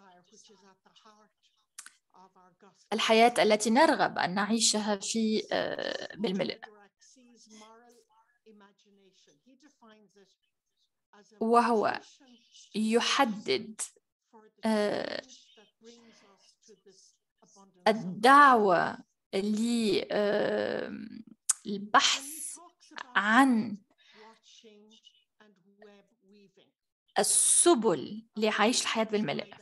الحياة التي نرغب أن نعيشها بالملء. وهو يحدد الدعوة للبحث عن السبل لعيش الحياة بالملء،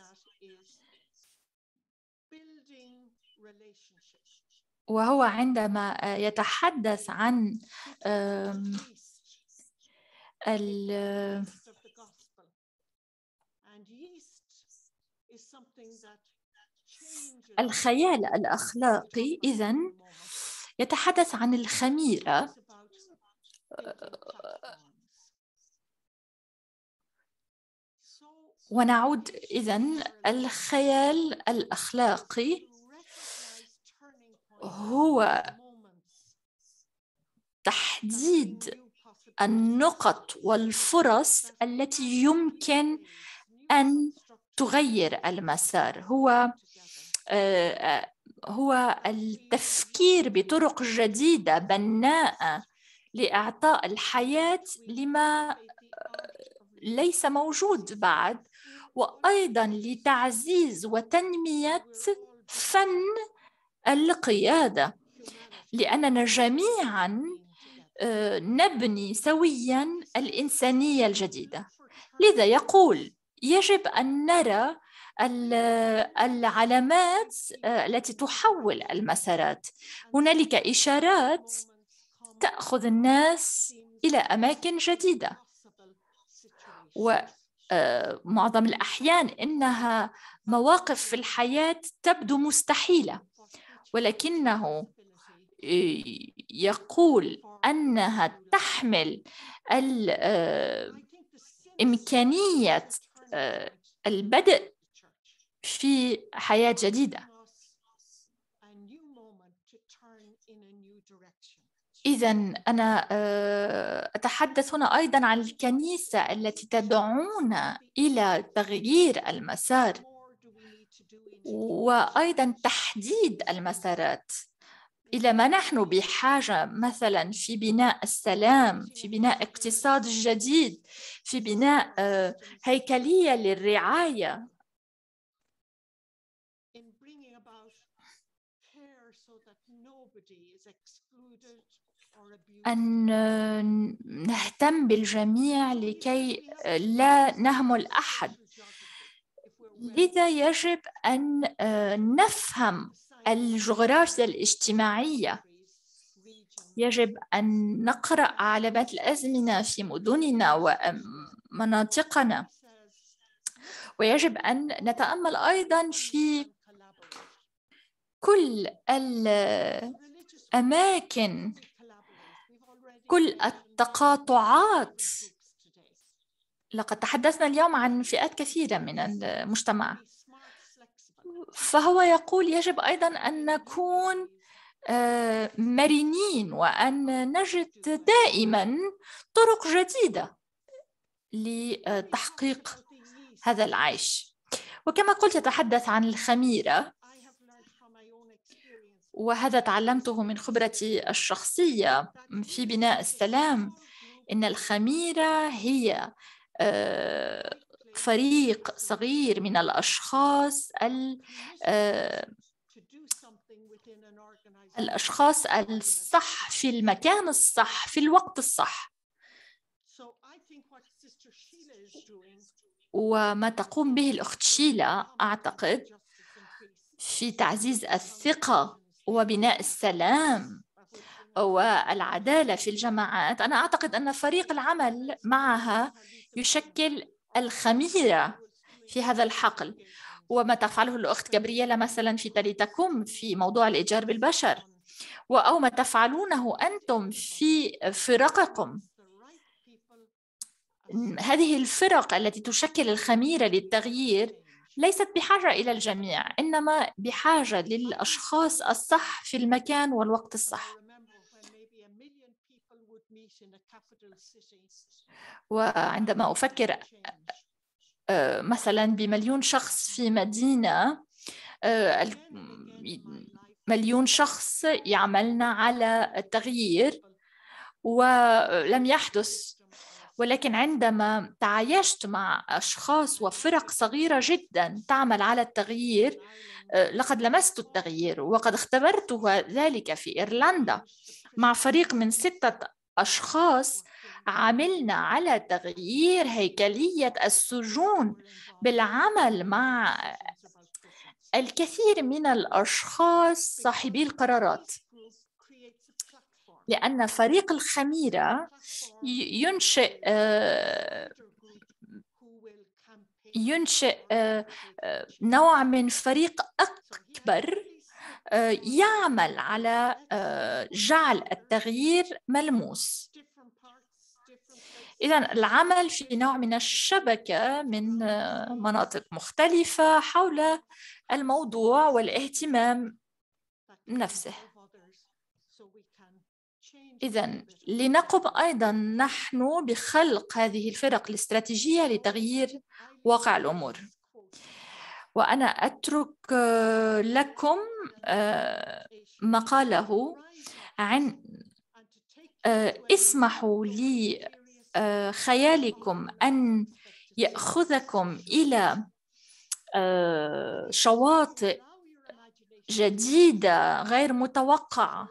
وهو عندما يتحدث عن الخيال الأخلاقي، إذن يتحدث عن الخميرة ونعود إذن الخيال الأخلاقي هو تحديد النقط والفرص التي يمكن أن تغير المسار، هو التفكير بطرق جديدة بناءة لإعطاء الحياة لما ليس موجود بعد، وأيضاً لتعزيز وتنمية فن القيادة، لأننا جميعاً نبني سوياً الإنسانية الجديدة. لذا يقول يجب أن نرى العلامات التي تحول المسارات. هنالك إشارات تأخذ الناس إلى أماكن جديدة، ومعظم الأحيان إنها مواقف في الحياة تبدو مستحيلة، ولكنه يقول أنها تحمل إمكانية البدء في حياة جديدة. إذن أنا أتحدث هنا أيضاً عن الكنيسة التي تدعونا إلى تغيير المسار وأيضاً تحديد المسارات إلى ما نحن بحاجة، مثلاً في بناء السلام، في بناء اقتصاد جديد، في بناء هيكلية للرعاية، أن نهتم بالجميع لكي لا نهمل أحد. لذا يجب أن نفهم الجغرافيا الاجتماعية، يجب أن نقرأ علامات الأزمنة في مدننا ومناطقنا، ويجب أن نتأمل أيضاً في كل الأماكن، كل التقاطعات. لقد تحدثنا اليوم عن فئات كثيرة من المجتمع، فهو يقول يجب أيضاً أن نكون مرنين وأن نجد دائماً طرق جديدة لتحقيق هذا العيش. وكما قلت يتحدث عن الخميرة، وهذا تعلمته من خبرتي الشخصية في بناء السلام، إن الخميرة هي فريق صغير من الأشخاص الصح في المكان الصح في الوقت الصح. وما تقوم به الأخت شيلا أعتقد في تعزيز الثقة وبناء السلام والعدالة في الجماعات، أنا أعتقد أن فريق العمل معها يشكل الخميرة في هذا الحقل. وما تفعله الأخت جابرييلا مثلا في تاليتكم في موضوع الإتجار بالبشر، أو ما تفعلونه أنتم في فرقكم، هذه الفرق التي تشكل الخميرة للتغيير ليست بحاجة إلى الجميع، إنما بحاجة للأشخاص الصح في المكان والوقت الصح. وعندما أفكر مثلا ب1,000,000 شخص في مدينة، 1,000,000 شخص يعملن على التغيير ولم يحدث. ولكن عندما تعايشت مع أشخاص وفرق صغيرة جدا تعمل على التغيير، لقد لمست التغيير، وقد اختبرت ذلك في إيرلندا مع فريق من 6 أشخاص. عملنا على تغيير هيكلية السجون بالعمل مع الكثير من الأشخاص صاحبي القرارات، لأن فريق الخميرة ينشئ نوع من فريق أكبر يعمل على جعل التغيير ملموس. إذن العمل في نوع من الشبكة من مناطق مختلفة حول الموضوع والاهتمام نفسه. إذن لنقم أيضا نحن بخلق هذه الفرق الاستراتيجية لتغيير واقع الأمور. وأنا أترك لكم مقاله عن اسمحوا لي خيالكم أن يأخذكم إلى شواطئ جديدة غير متوقعة.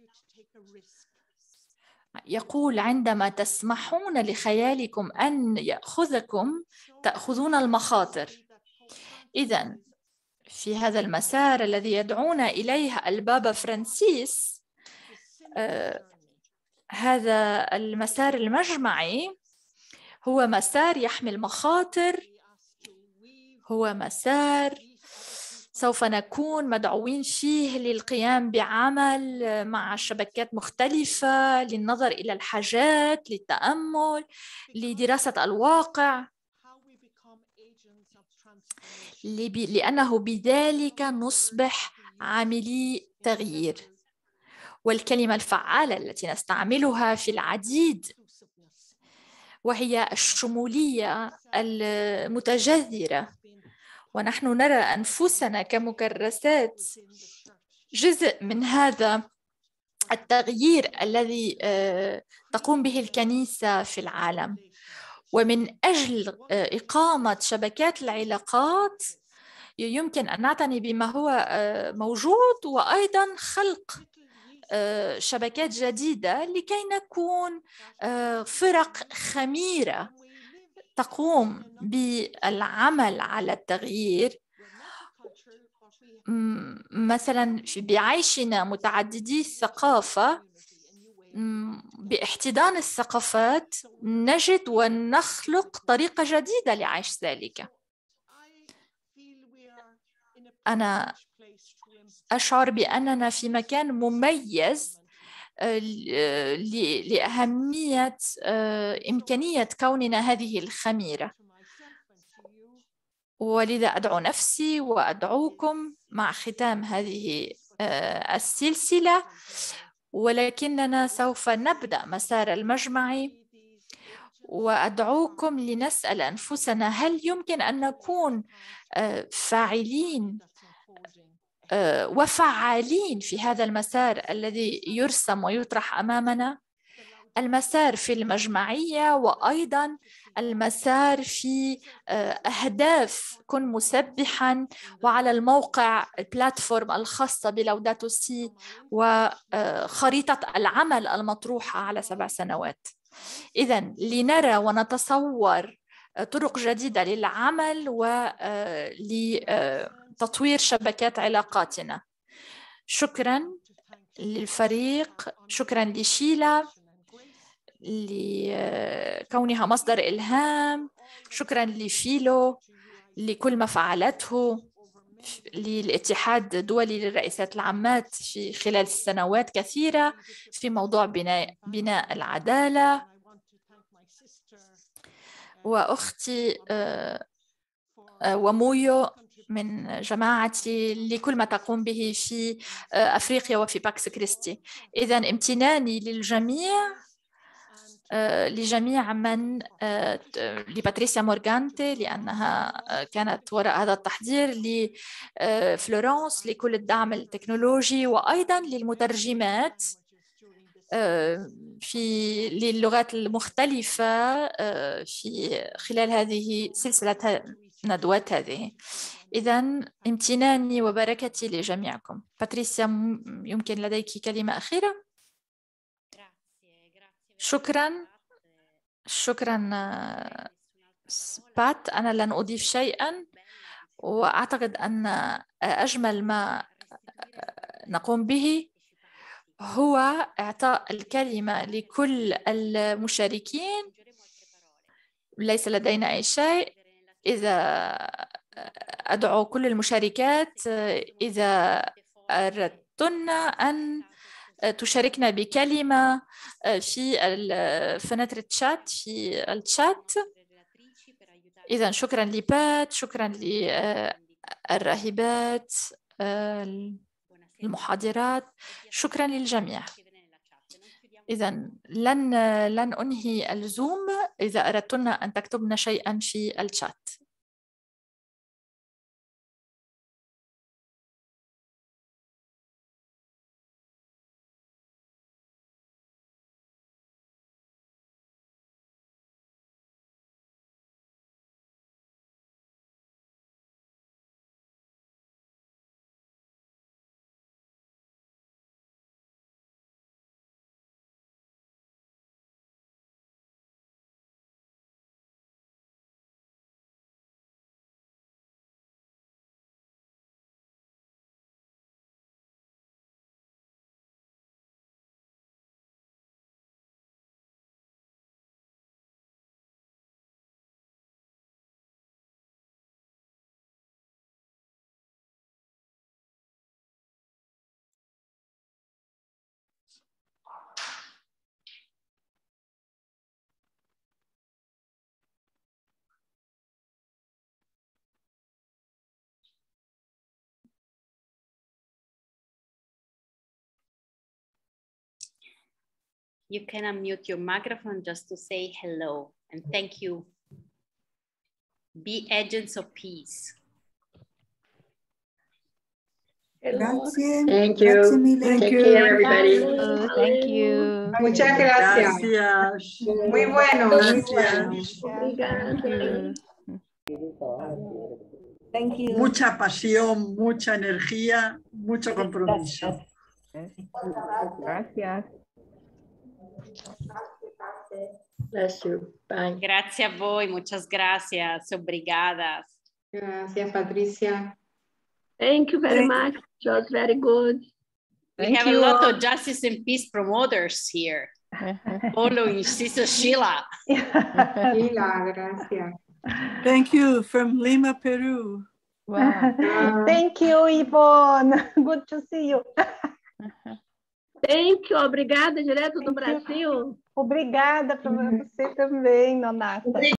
يقول عندما تسمحون لخيالكم أن يأخذكم تأخذون المخاطر. إذن في هذا المسار الذي يدعونا إليه البابا فرانسيس، هذا المسار المجمعي هو مسار يحمل مخاطر، هو مسار سوف نكون مدعوين فيه للقيام بعمل مع شبكات مختلفة، للنظر إلى الحاجات، للتأمل، لدراسة الواقع، لأنه بذلك نصبح عاملي تغيير. والكلمة الفعالة التي نستعملها في العديد وهي الشمولية المتجذرة، ونحن نرى أنفسنا كمكرسات جزء من هذا التغيير الذي تقوم به الكنيسة في العالم. ومن أجل إقامة شبكات العلاقات يمكن أن نعتني بما هو موجود، وأيضا خلق شبكات جديدة لكي نكون فرق خميرة تقوم بالعمل على التغيير. مثلا بعيشنا متعددي الثقافة، باحتضان الثقافات نجد ونخلق طريقة جديدة لعيش ذلك. أنا أشعر بأننا في مكان مميز لأهمية إمكانية كوننا هذه الخميرة، ولذا أدعو نفسي وأدعوكم مع ختام هذه السلسلة، ولكننا سوف نبدأ مسار المجمعي، وأدعوكم لنسأل أنفسنا هل يمكن أن نكون فاعلين وفعالين في هذا المسار الذي يرسم ويطرح أمامنا، المسار في المجمعية، وأيضا المسار في أهداف كن مسبحا، وعلى الموقع البلاتفورم الخاصة بلوداتو سي، وخريطة العمل المطروحة على 7 سنوات. إذن لنرى ونتصور طرق جديدة للعمل ولتطوير شبكات علاقاتنا. شكرا للفريق، شكرا لشيلا لكونها مصدر إلهام، شكرا لفيلو لكل ما فعلته، للاتحاد الدولي للرئيسات العامات في خلال سنوات كثيرة في موضوع بناء العدالة، وأختي ومويو من جماعتي لكل ما تقوم به في أفريقيا وفي باكس كريستي. إذن امتناني للجميع، لجميع من لباتريسيا مورغانتي لأنها كانت وراء هذا التحضير، لفلورانس لكل الدعم التكنولوجي، وأيضا للمترجمات في للغات المختلفة في خلال هذه سلسلة ندوات هذه. إذن امتناني وبركتي لجميعكم. باتريسيا، يمكن لديك كلمة أخيرة؟ شكرا بات، أنا لن أضيف شيئا، وأعتقد أن أجمل ما نقوم به هو إعطاء الكلمة لكل المشاركين. ليس لدينا أي شيء. إذا أدعو كل المشاركات إذا أردتن أن تشاركنا بكلمة في فنترة الشات في الشات. إذن شكرا لبات، شكرا للراهبات المحاضرات، شكرا للجميع. إذن لن أنهي الزوم إذا أردتن أن تكتبن شيئا في الشات. You can unmute your microphone just to say hello and thank you. Be agents of peace. Grazie. Thank you. Grazie mille. Thank you, everybody. Thank you. Muchas gracias. Gracias. Muy bueno. Gracias. Thank you. Mucha pasión, mucha energía, mucho compromiso. Gracias. Bless you. Bye. Grazie a voi, muchas gracias. Obrigadas. Gracias, Patricia. Thank you very much. It was very good. We have a lot of justice and peace promoters here. Following Sister Sheila. Sheila, gracias. Thank you from Lima, Peru. Wow. Thank you, Yvonne. Good to see you. Thank you. Obrigada, direto do Brasil. Obrigada para você também, Nonata.